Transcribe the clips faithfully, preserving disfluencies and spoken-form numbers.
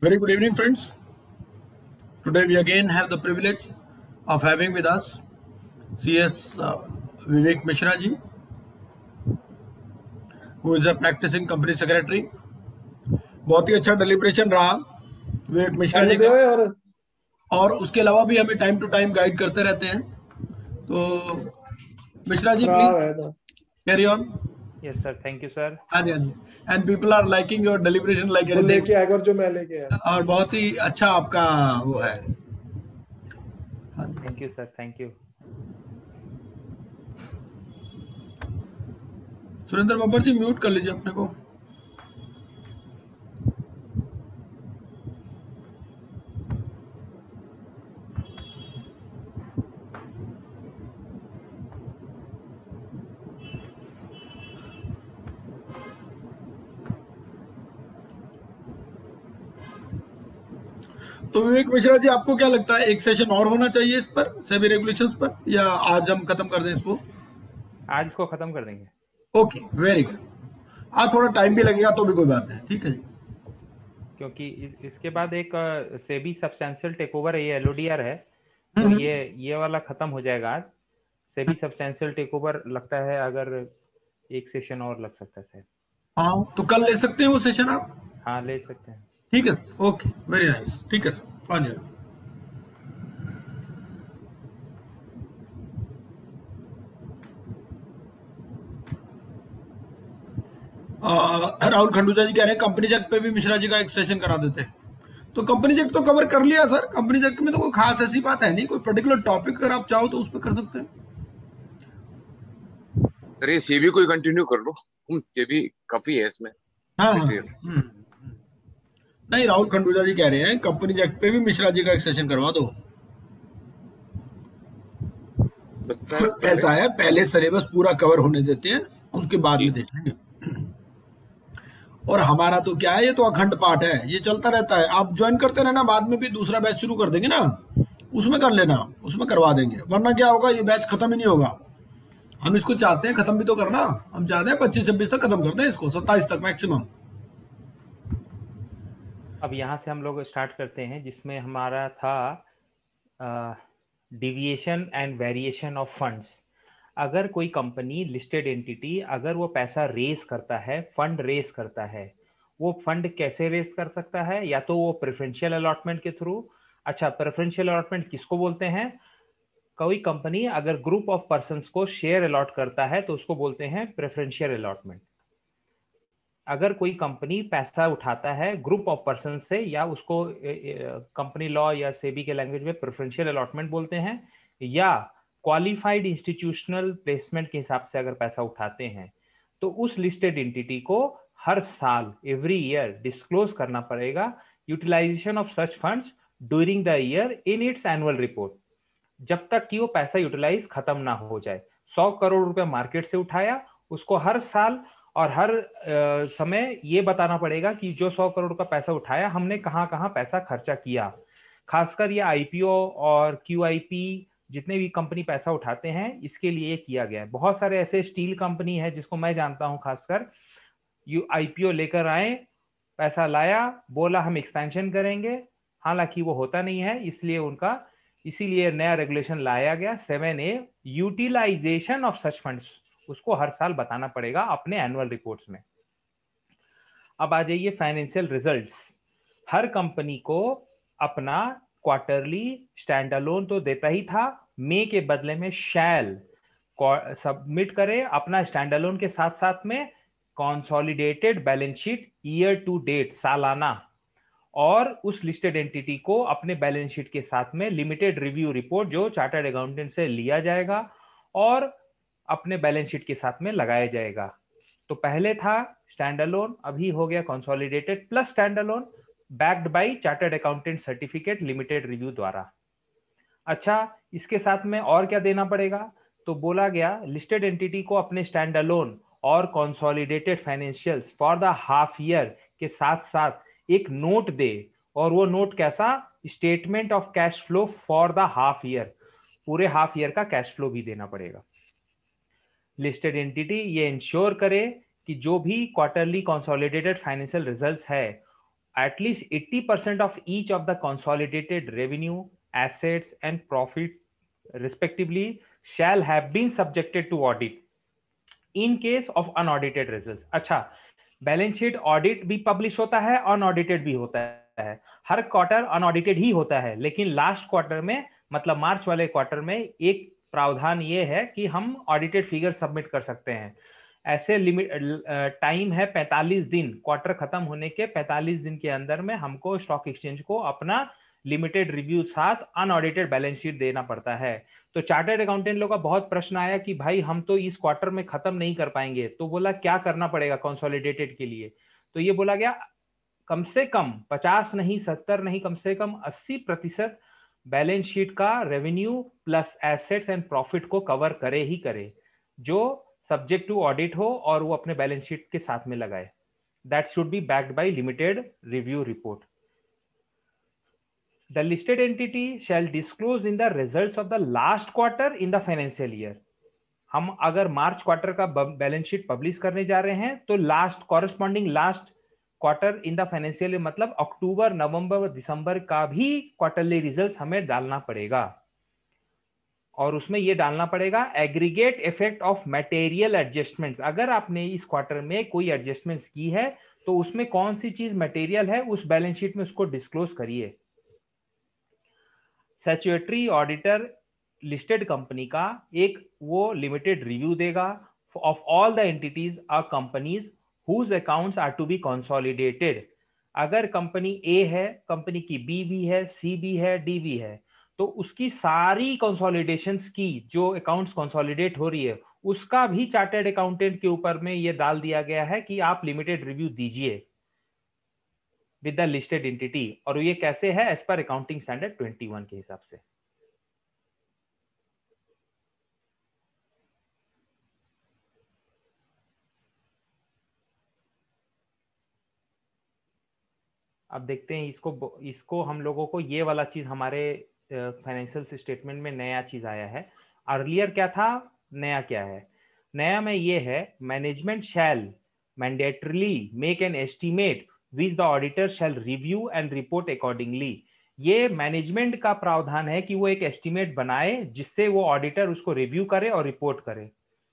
Very good evening, friends. Today we again have the privilege of having with us C S uh, Vivek Mishra ji, who is a practicing company secretary. बहुत ही अच्छा deliberation रहा विवेक मिश्रा जी का, और उसके अलावा भी हमें टाइम टू टाइम गाइड करते रहते हैं. तो Mishra ji, please carry on. Yes sir, thank you sir. हाँ जी, हाँ जी. And people are liking your deliberation like anything. लेके आकर जो मैं लेके आया, और बहुत ही अच्छा आपका वो है. Thank you sir, thank you. Surendra Babbar ji, mute कर लीजिए अपने को. तो विवेक मिश्रा जी, आपको क्या लगता है, एक सेशन और होना चाहिए इस पर, सेबी रेगुलेशंस पर, या आज हम खत्म कर दें इसको? आज इसको खत्म कर देंगे. Okay, very good. आज थोड़ा टाइम भी लगेगा तो भी कोई बात नहीं, ठीक है जी. क्योंकि इस, इसके बाद एक सेबी सब्सटेंशियल टेकओवर ये एलओडीआर है, तो ये ये वाला खत्म हो जाएगा आज. सेबी सब्सटेंशियल टेकओवर लगता है अगर एक सेशन और लग सकता है सर. हाँ, तो कल ले सकते हैं वो सेशन आप? हाँ, ले सकते हैं. ठीक है सर. Okay, very nice. ठीक है सर, आ जाए. राहुल खंडूजा जी कह रहे हैं कंपनी एक्ट पे भी मिश्रा जी का एक सेशन करा देते हैं. तो कंपनी एक्ट तो कवर कर लिया सर. कंपनी एक्ट में तो कोई खास ऐसी बात है नहीं, कोई पर्टिकुलर टॉपिक अगर आप चाहो तो उस पर कर सकते हैं. सर ये सेबी को कंटिन्यू कर लो, सेबी काफी है इसमें. हाँ, हाँ. नहीं, राहुल खंडूजा जी कह रहे हैं कंपनी एक्ट पे भी मिश्रा जी का एक सेशन करवा दो. ऐसा है, पहले सिलेबस पूरा कवर होने देते हैं, उसके बाद में देख लेंगे. और हमारा तो क्या है, ये तो अखंड पाठ है, ये चलता रहता है. आप ज्वाइन करते रहना, बाद में भी दूसरा बैच शुरू कर देंगे ना, उसमें कर लेना, उसमें करवा देंगे. वरना क्या होगा, ये बैच खत्म ही नहीं होगा. हम इसको चाहते हैं खत्म भी तो करना. हम चाहते हैं पच्चीस छब्बीस तक खत्म करते हैं इसको, सत्ताईस तक मैक्सिमम. अब यहाँ से हम लोग स्टार्ट करते हैं, जिसमें हमारा था deviation and variation of funds. अगर कोई कंपनी लिस्टेड एंटिटी अगर वो पैसा रेस करता है, फंड रेस करता है, वो फंड कैसे रेस कर सकता है? या तो वो प्रेफरेंशियल अलॉटमेंट के थ्रू. अच्छा, प्रेफरेंशियल अलॉटमेंट किसको बोलते हैं? कोई कंपनी अगर ग्रुप ऑफ पर्संस को शेयर अलॉट करता है तो उसको बोलते हैं प्रेफरेंशियल अलॉटमेंट. अगर कोई कंपनी पैसा उठाता है ग्रुप ऑफ पर्सन से, या उसको कंपनी लॉ या सेबी के लैंग्वेज में प्रेफरेंशियल अलॉटमेंट बोलते हैं, या क्वालिफाइड इंस्टीट्यूशनल प्लेसमेंट के हिसाब से अगर पैसा उठाते हैं, तो उस लिस्टेड एंटिटी को हर साल एवरी ईयर डिस्क्लोज करना पड़ेगा utilisation of such funds during the year in its annual report, जब तक कि वो पैसा यूटिलाइज खत्म ना हो जाए. सौ करोड़ रुपए मार्केट से उठाया, उसको हर साल और हर आ, समय ये बताना पड़ेगा कि जो सौ करोड़ का पैसा उठाया हमने कहां कहां पैसा खर्चा किया. खासकर ये आईपीओ और क्यूआईपी जितने भी कंपनी पैसा उठाते हैं, इसके लिए किया गया है. बहुत सारे ऐसे स्टील कंपनी है जिसको मैं जानता हूं, खासकर यू आईपीओ लेकर आए, पैसा लाया, बोला हम एक्सपेंशन करेंगे, हालांकि वो होता नहीं है. इसलिए उनका इसीलिए नया रेगुलेशन लाया गया seven A, utilisation of such funds, उसको हर साल बताना पड़ेगा अपने एनुअल रिपोर्ट्स में. अब आ जाइए फाइनेंशियल रिजल्ट्स. हर कंपनी को अपना क्वार्टरली स्टैंड अलोन तो देता ही था, मे के बदले में शैल सबमिट करे अपना स्टैंड अलोन के साथ साथ में consolidated balance sheet year to date सालाना, और उस लिस्टेड एंटिटी को अपने बैलेंस शीट के साथ में लिमिटेड रिव्यू रिपोर्ट जो चार्टर्ड अकाउंटेंट से लिया जाएगा और अपने बैलेंस शीट के साथ में लगाया जाएगा. तो पहले था स्टैंड अलोन, अभी हो गया consolidated plus stand alone, backed by chartered accountant certificate limited review द्वारा. अच्छा, इसके साथ में और क्या देना पड़ेगा? तो बोला गया लिस्टेड एंटिटी को अपने स्टैंड अलोन और consolidated financials for the half year के साथ साथ एक नोट दे. और वो नोट कैसा? Statement of cash flow for the half year, पूरे हाफ ईयर का कैश फ्लो भी देना पड़ेगा. लिस्टेड एंटिटी ये इंश्योर करे कि जो भी क्वार्टरली कंसोलिडेटेड फाइनेंशियल रिजल्ट्स है, at least eighty percent of each of the consolidated revenue, assets and profit respectively shall have been subjected to audit in case of unaudited results. अच्छा, balance sheet audit भी publish होता है, unaudited भी होता है. हर quarter unaudited ही होता है, लेकिन लास्ट क्वार्टर में मतलब मार्च वाले क्वार्टर में एक प्रावधान ये है कि हम ऑडिटेड फिगर सबमिट कर सकते हैं. ऐसे लिमिट टाइम है पैंतालीस दिन, क्वार्टर खत्म होने के पैंतालीस दिन के अंदर में हमको स्टॉक एक्सचेंज को अपना लिमिटेड रिव्यू साथ अनऑडिटेड बैलेंस शीट देना पड़ता है. तो चार्टर्ड अकाउंटेंट लोग का बहुत प्रश्न आया कि भाई हम तो इस क्वार्टर में खत्म नहीं कर पाएंगे, तो बोला क्या करना पड़ेगा कंसोलिडेटेड के लिए. तो ये बोला गया कम से कम पचास नहीं, सत्तर नहीं, कम से कम अस्सी प्रतिशत बैलेंस शीट का revenue plus assets and profit को कवर करे ही करे, जो सब्जेक्ट टू ऑडिट हो और वो अपने बैलेंस शीट के साथ में लगाए. That should be backed by limited review report. The listed entity shall disclose in the results of the last quarter in the financial year. हम अगर मार्च क्वार्टर का बैलेंस शीट पब्लिश करने जा रहे हैं तो last corresponding last quarter in the financial year मतलब अक्टूबर, नवंबर, दिसंबर का भी क्वार्टरली रिजल्ट्स हमें डालना पड़ेगा. और उसमें ये डालना पड़ेगा aggregate effect of material adjustments. अगर आपने इस क्वार्टर में कोई एडजस्टमेंट्स की है तो उसमें कौन सी चीज मटेरियल है उस बैलेंस शीट में उसको डिस्क्लोज करिए. स्टैट्यूटरी ऑडिटर लिस्टेड कंपनी का एक वो लिमिटेड रिव्यू देगा ऑफ ऑल द एंटिटीज और companies whose accounts are to be consolidated. अगर कंपनी ए है, कंपनी की बी भी है, सी भी है, डी भी है, तो उसकी सारी कंसोलिडेशंस की जो अकाउंट्स कंसोलिडेट हो रही है उसका भी चार्टर्ड अकाउंटेंट के ऊपर में ये डाल दिया गया है कि आप लिमिटेड रिव्यू दीजिए विद द लिस्टेड एंटिटी. और ये कैसे है एज पर अकाउंटिंग स्टैंडर्ड इक्कीस के हिसाब से. अब देखते हैं इसको इसको हम लोगों को ये वाला चीज हमारे फाइनेंशियल स्टेटमेंट में नया चीज आया है. अर्लियर क्या था, नया क्या है? नया में ये है management shall mandatorily make an estimate which the auditor shall review and report accordingly. ये मैनेजमेंट का प्रावधान है कि वो एक एस्टीमेट बनाए जिससे वो ऑडिटर उसको रिव्यू करे और रिपोर्ट करे.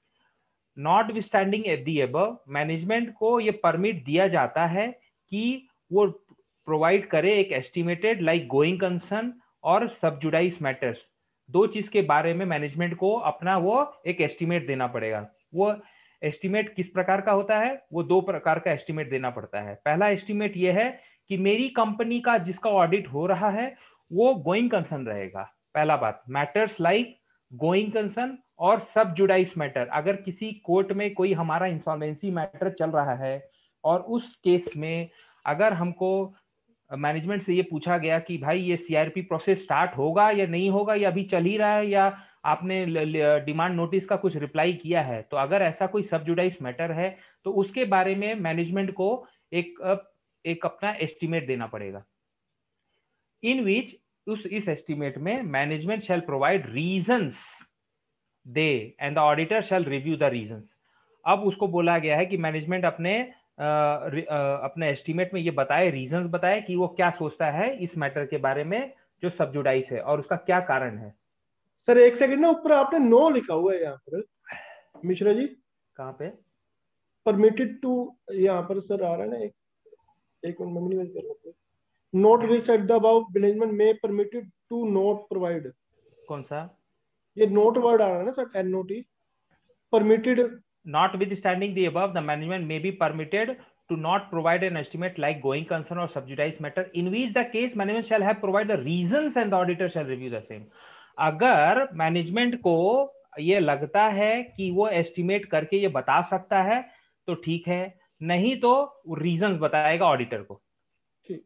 Notwithstanding at the above, management को ये परमिट दिया जाता है कि वो प्रोवाइड करे एक एस्टिमेटेड लाइक गोइंग कंसर्न और सबजुडाइस मैटर्स. दो चीज के बारे में मैनेजमेंट को अपना वो एक एस्टिमेट देना पड़ेगा. वो एस्टिमेट किस प्रकार का होता है? वो दो प्रकार का एस्टिमेट देना पड़ता है. पहला एस्टिमेट ये है कि मेरी कंपनी का जिसका ऑडिट हो रहा है वो गोइंग कंसर्न रहेगा. पहला बात, मैटर्स लाइक गोइंग कंसर्न और सब जुडाइस मैटर. अगर किसी कोर्ट में कोई हमारा इंसॉल्वेंसी मैटर चल रहा है और उस केस में अगर हमको मैनेजमेंट से ये पूछा गया कि भाई ये सीआरपी प्रोसेस स्टार्ट होगा या नहीं होगा, या अभी चल ही रहा है, या आपने डिमांड नोटिस का कुछ रिप्लाई किया है, तो अगर ऐसा कोई सब जुडाइस मैटर है तो उसके बारे में मैनेजमेंट को एक एक अपना एस्टिमेट देना पड़ेगा. इन विच उस इस एस्टिमेट में मैनेजमेंट शैल प्रोवाइड रीजंस दे and the auditor shall review the reasons. अब उसको बोला गया है कि मैनेजमेंट अपने आ, आ, अपने एस्टिमेट में ये बताए, रीजंस बताए कि वो क्या सोचता है इस मैटर के बारे में जो सब जुडाइस है और उसका क्या कारण है. सर एक सेकंड ना, ऊपर आपने नो लिखा हुआ है यहाँ पर मिश्रा जी. कहाँ पे? परमिटेड टू, यहाँ पर सर आ रहा है ना, एक एक मिनट में मिनिमाइज कर लेते हैं. Not which at the above management में परमिटेड टू नोट प्रोवाइड. कौन सा? ये नोट वर्ड आ रहा है ना sir, N O T. Permitted notwithstanding the above, the management may be permitted to not provide an estimate like going concern or subjudice matter in which the case management shall have provide the reasons and the auditor shall review the same. अगर management को ये लगता है कि वो estimate करके ये बता सकता है तो ठीक है, नहीं तो रीजंस बताएगा ऑडिटर को. ठीक.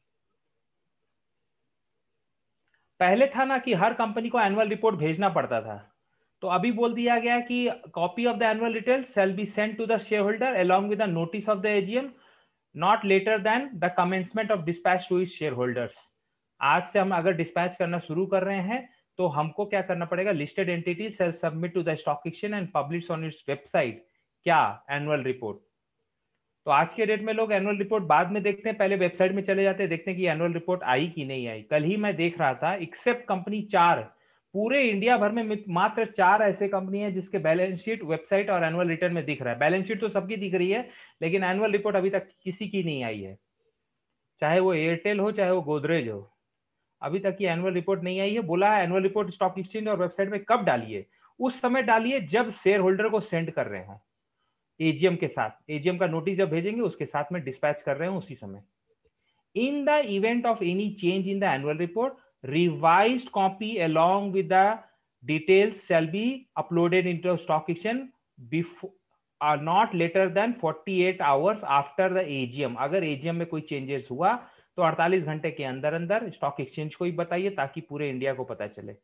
पहले था ना कि हर कंपनी को एनुअल रिपोर्ट भेजना पड़ता था, तो अभी बोल दिया गया कि copy of the annual return shall be sent to the shareholder along with the notice of the AGM not later than the commencement of dispatch to its shareholders. आज से हम अगर डिस्पैच करना शुरू कर रहे हैं तो हमको क्या करना पड़ेगा? Listed entity shall submit to the stock exchange and publish on its website क्या एनुअल रिपोर्ट. तो आज के डेट में लोग एनुअल रिपोर्ट बाद में देखते हैं, पहले वेबसाइट में चले जाते हैं, देखते हैं कि एनुअल रिपोर्ट आई कि नहीं आई। कल ही मैं देख रहा था, एक्सेप्ट कंपनी चार, पूरे इंडिया भर में मात्र चार ऐसे कंपनी है जिसके बैलेंस शीट वेबसाइट और एनुअल रिटर्न में दिख रहा है। बैलेंस शीट तो सबकी दिख रही है, लेकिन एनुअल रिपोर्ट अभी तक किसी की नहीं आई है, चाहे वो एयरटेल हो चाहे वो गोदरेज हो, अभी तक की एनुअल रिपोर्ट नहीं आई है। बोला है एनुअल रिपोर्ट स्टॉक एक्सचेंज और वेबसाइट में कब डालिए, उस समय डालिए जब शेयर होल्डर को सेंड कर रहे हो, एजीएम के साथ, एजीएम का नोटिस जब भेजेंगे उसके साथ में डिस्पैच कर रहे हो उसी समय। In the event of any change in the annual report, revised copy along with the details shall be uploaded into stock exchange before are not later than forty-eight hours after the A G M। अगर AGM में कोई changes हुआ तो अड़तालीस घंटे के अंदर अंदर स्टॉक एक्सचेंज को ही बताइए ताकि पूरे इंडिया को पता चले।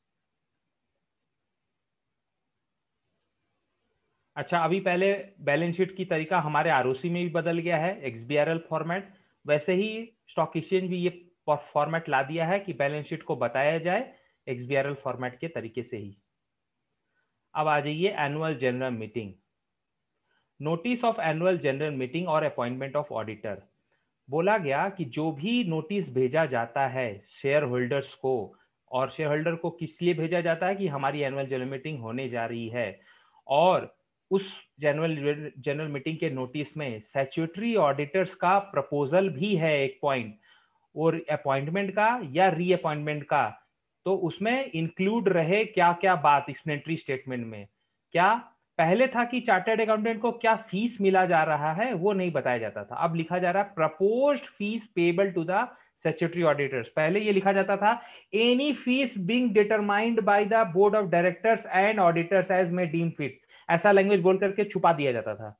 अच्छा, अभी पहले बैलेंस शीट की तरीका हमारे आरओसी में भी बदल गया है, एक्सबीआरएल फॉर्मेट, वैसे ही स्टॉक एक्सचेंज भी ये फॉर्मेट ला दिया है कि बैलेंस शीट को बताया जाए एक्सबीआरएल फॉर्मेट के तरीके से ही। अब आ जाइए annual general meeting. Notice of annual general meeting और अपॉइंटमेंट ऑफ ऑडिटर। बोला गया कि जो भी नोटिस भेजा जाता है शेयर होल्डर्स को, और शेयर होल्डर को किस लिए भेजा जाता है कि हमारी एनुअल जनरल मीटिंग होने जा रही है, और उस जनरल जनरल मीटिंग के नोटिस में स्टैट्यूटरी ऑडिटर्स का प्रपोजल भी है एक पॉइंट, और अपॉइंटमेंट का या रीअपॉइंटमेंट का, तो उसमें इंक्लूड रहे क्या क्या बात एक्सप्लेनेटरी स्टेटमेंट में। क्या पहले था कि चार्टर्ड अकाउंटेंट को क्या फीस मिला जा रहा है वो नहीं बताया जाता था, अब लिखा जा रहा है proposed fees payable to the statutory auditors. पहले ये लिखा जाता था any fees being determined by the board of directors and auditors as may deem fit, ऐसा लैंग्वेज बोल करके छुपा दिया जाता था।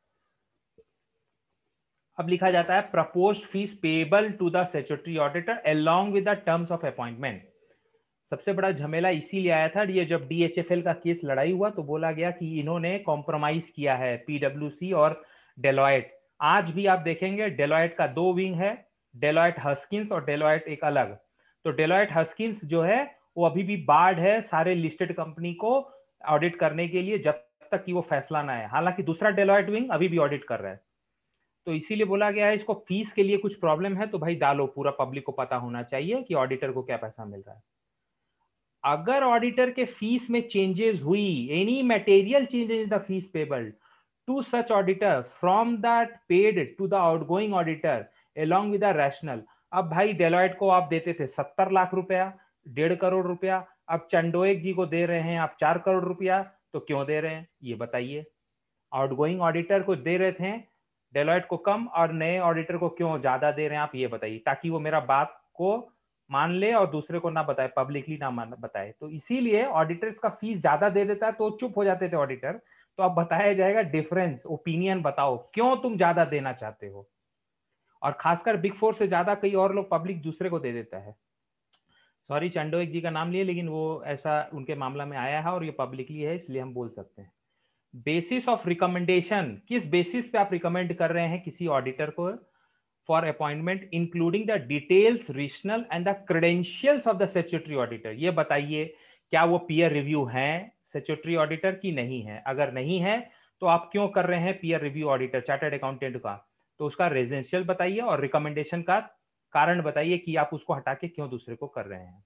अब लिखा जाता है proposed fees payable to the statutory auditor along with the terms of appointment. सबसे बड़ा झमेला इसीलिए आया था, ये जब डीएचएफएल का केस लड़ाई हुआ तो बोला गया कि इन्होंने कॉम्प्रोमाइज किया है पीडब्ल्यूसी और डेलॉयट। आज भी आप देखेंगे डेलॉयट का दो विंग है, डेलॉयट हस्किंस और डेलॉयट एक अलग। तो डेलॉयट हस्किंस जो है वो अभी भी बार्ड है सारे लिस्टेड कंपनी को ऑडिट करने के लिए जब तक कि वो फैसला ना आए, हालांकि दूसरा डेलॉयट विंग अभी भी ऑडिट कर रहा है। तो इसीलिए बोला गया है इसको फीस के लिए कुछ प्रॉब्लम है तो भाई डालो, पूरा पब्लिक को पता होना चाहिए कि ऑडिटर को क्या पैसा मिल रहा है। अगर ऑडिटर के फीस में चेंजेस हुई, any material changes in the fees payable to such auditor from that paid to the outgoing auditor along with the rationale. अब भाई डेलॉयट को आप देते थे सत्तर लाख रुपया, डेढ़ करोड़ रुपया, अब चंडोएक जी को दे रहे हैं आप चार करोड़ रुपया, तो क्यों दे रहे हैं ये बताइए। आउटगोइंग ऑडिटर को दे रहे थे डेलॉयट को कम और नए ऑडिटर को क्यों ज्यादा दे रहे हैं आप ये बताइए, ताकि वो मेरा बात को मान ले और दूसरे को ना बताए, पब्लिकली ना मान बताए। तो इसीलिए ऑडिटर्स का फीस ज्यादा दे देता है तो चुप हो जाते थे ऑडिटर। तो अब बताया जाएगा डिफरेंस, ओपिनियन बताओ क्यों तुम ज्यादा देना चाहते हो, और खासकर बिग फोर से ज्यादा कई और लोग पब्लिक दूसरे को दे देता है। सॉरी चंडोएक जी का नाम लिए, लेकिन वो ऐसा उनके मामला में आया है और ये पब्लिकली है इसलिए हम बोल सकते हैं। बेसिस ऑफ रिकमेंडेशन, किस बेसिस पे आप रिकमेंड कर रहे हैं किसी ऑडिटर को for appointment, including the details, regional and the credentials of the statutory auditor. ये बताइए क्या वो पीयर रिव्यू है स्टैट्यूटरी ऑडिटर की नहीं है, अगर नहीं है तो आप क्यों कर रहे हैं peer review auditor chartered accountant का, तो उसका रेजिडेंशियल बताइए और रिकमेंडेशन का कारण बताइए कि आप उसको हटा के क्यों दूसरे को कर रहे हैं।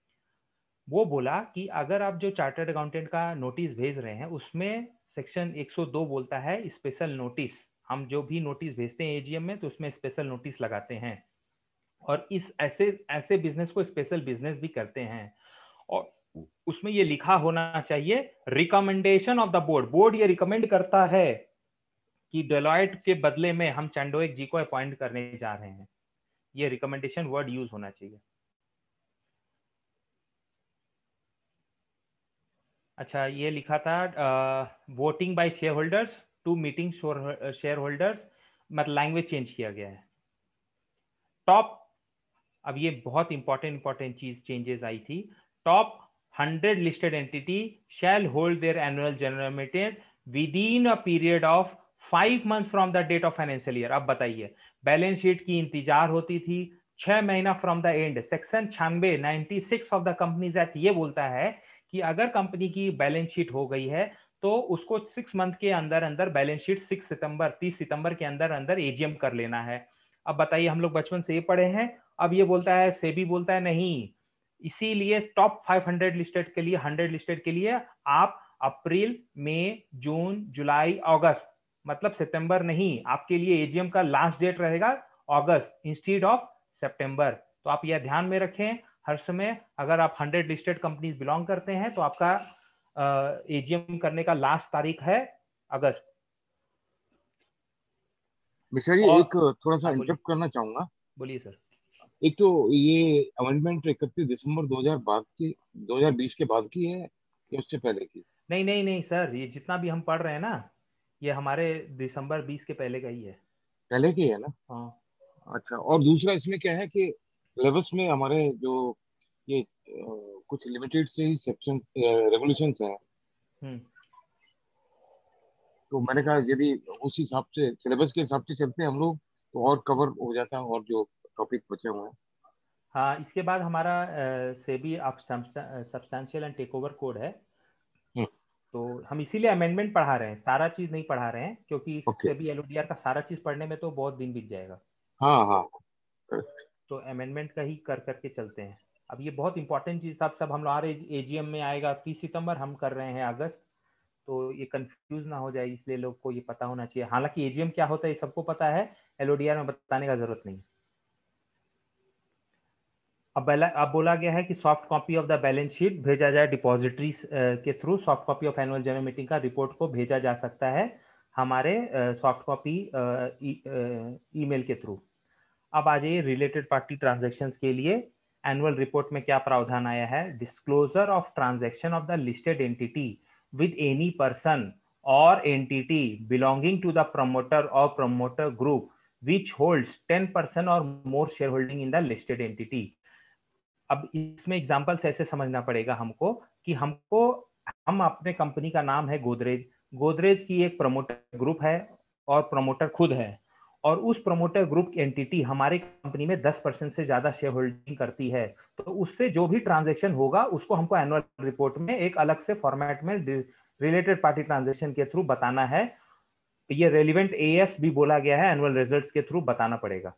वो बोला कि अगर आप जो चार्टर्ड अकाउंटेंट का नोटिस भेज रहे हैं उसमें सेक्शन एक सौ दो बोलता है स्पेशल नोटिस, हम जो भी नोटिस भेजते हैं एजीएम में तो उसमें स्पेशल नोटिस लगाते हैं, और इस ऐसे ऐसे बिजनेस को स्पेशल बिजनेस भी करते हैं, और उसमें ये लिखा होना चाहिए recommendation of the board. Board ये रिकमेंड करता है कि डेलॉयट के बदले में हम चंडोएक जी को अपॉइंट करने जा रहे हैं, ये रिकमेंडेशन वर्ड यूज होना चाहिए। अच्छा, ये लिखा था voting by shareholders to meeting shareholders, मतलब लैंग्वेज चेंज किया गया है। टॉप, अब ये बहुत इंपॉर्टेंट इंपॉर्टेंट चीज चेंजेस आई थी। Top hundred listed entity shall hold their annual general meeting within a period of five months from the date of financial year. अब बताइए, बैलेंस शीट की इंतजार होती थी छह महीना फ्रॉम द एंड। सेक्शन छियानवे ninety six of the companies act ये बोलता है कि अगर कंपनी की बैलेंस शीट हो गई है तो उसको सिक्स मंथ के अंदर अंदर बैलेंस शीट सिक्स सितंबर तीस सितंबर के अंदर अंदर एजीएम कर लेना है। अब बताइए, हम लोग बचपन से ये पढ़े हैं, अब ये बोलता है, सेबी बोलता है नहीं। इसीलिए टॉप फाइव हंड्रेड लिस्टेड के लिए, हंड्रेड लिस्टेड के लिए आप अप्रैल, मई, जून, जुलाई, अगस्त, मतलब सितंबर नहीं, आपके लिए एजीएम का लास्ट डेट रहेगा अगस्त इंस्टीड ऑफ सितंबर। तो आप यह ध्यान में रखें हर समय, अगर आप हंड्रेड लिस्टेड कंपनीज बिलोंग करते हैं तो आपका एजीएम करने का लास्ट तारीख है अगस्त। मिश्रा जी, और एक थोड़ा सा हाँ, बोलिए इंटरप्ट करना चाहूंगा। बोलिए सर। एक तो ये अमेंडमेंट इकतीस दिसंबर दो हज़ार बाद की दो हज़ार बीस के बाद की है या उससे पहले की? नहीं नहीं नहीं सर, ये जितना भी हम पढ़ रहे हैं ना, ये हमारे दिसंबर बीस के पहले का ही है। पहले की है ना? हाँ। अच्छा, और दूसरा इसमें क्या है कि सिलेबस में हमारे जो ये अ, कुछ लिमिटेड से ही सेक्शन रेवोल्यूशंस हैं, हम्म। तो मैंने कहा यदि उस हिसाब से सिलेबस के हिसाब से चलते हैं हम लोग तो और कवर हो जाता है और जो टॉपिक बचे हुए हैं। हाँ, इसके बाद हमारा सेबी आप substantial and take over code है, हम्म, तो हम इसीलिए अमेंडमेंट पढ़ा रहे हैं, सारा चीज नहीं पढ़ा रहे हैं, क्योंकि ओके। सेबी एलओडीआर का सारा चीज पढ़ने में तो बहुत दिन बीत जाएगा। हाँ हाँ, correct। तो अमेंडमेंट का ही कर करके चलते हैं। अब ये बहुत इंपॉर्टेंट चीज सब सब हम लोग आ रहे, एजीएम में आएगा तीस सितंबर, हम कर रहे हैं अगस्त, तो ये कंफ्यूज ना हो जाए, इसलिए लोग को ये पता होना चाहिए। हालांकि एजीएम क्या होता है ये सबको पता है, एलओडीआर में बताने का जरूरत नहीं। अब अब बोला गया है कि soft copy of the balance sheet भेजा जाए डिपॉजिटरी के through, soft copy of annual general meeting का रिपोर्ट को भेजा जा सकता है हमारे सॉफ्ट कॉपी ईमेल के थ्रू। अब आ जाइए रिलेटेड पार्टी ट्रांजैक्शंस के लिए एनुअल रिपोर्ट में क्या प्रावधान आया है। Disclosure of transaction of the listed entity with any person और entity belonging to the promoter और promoter group which holds ten percent or more shareholding in the listed entity। अब इसमें एग्जांपल्स ऐसे समझना पड़ेगा हमको कि हमको हम अपने कंपनी का नाम है गोदरेज, गोदरेज की एक प्रमोटर ग्रुप है और प्रमोटर खुद है, और उस प्रमोटर ग्रुप की एंटिटी हमारी कंपनी में टेन परसेंट से ज्यादा शेयर होल्डिंग करती है, तो उससे जो भी ट्रांजैक्शन होगा उसको हमको एनुअल रिपोर्ट में एक अलग से फॉर्मेट में रिलेटेड पार्टी ट्रांजैक्शन के थ्रू बताना है। ये रेलिवेंट एएस भी बोला गया है, एनुअल रिजल्ट्स के थ्रू बताना पड़ेगा।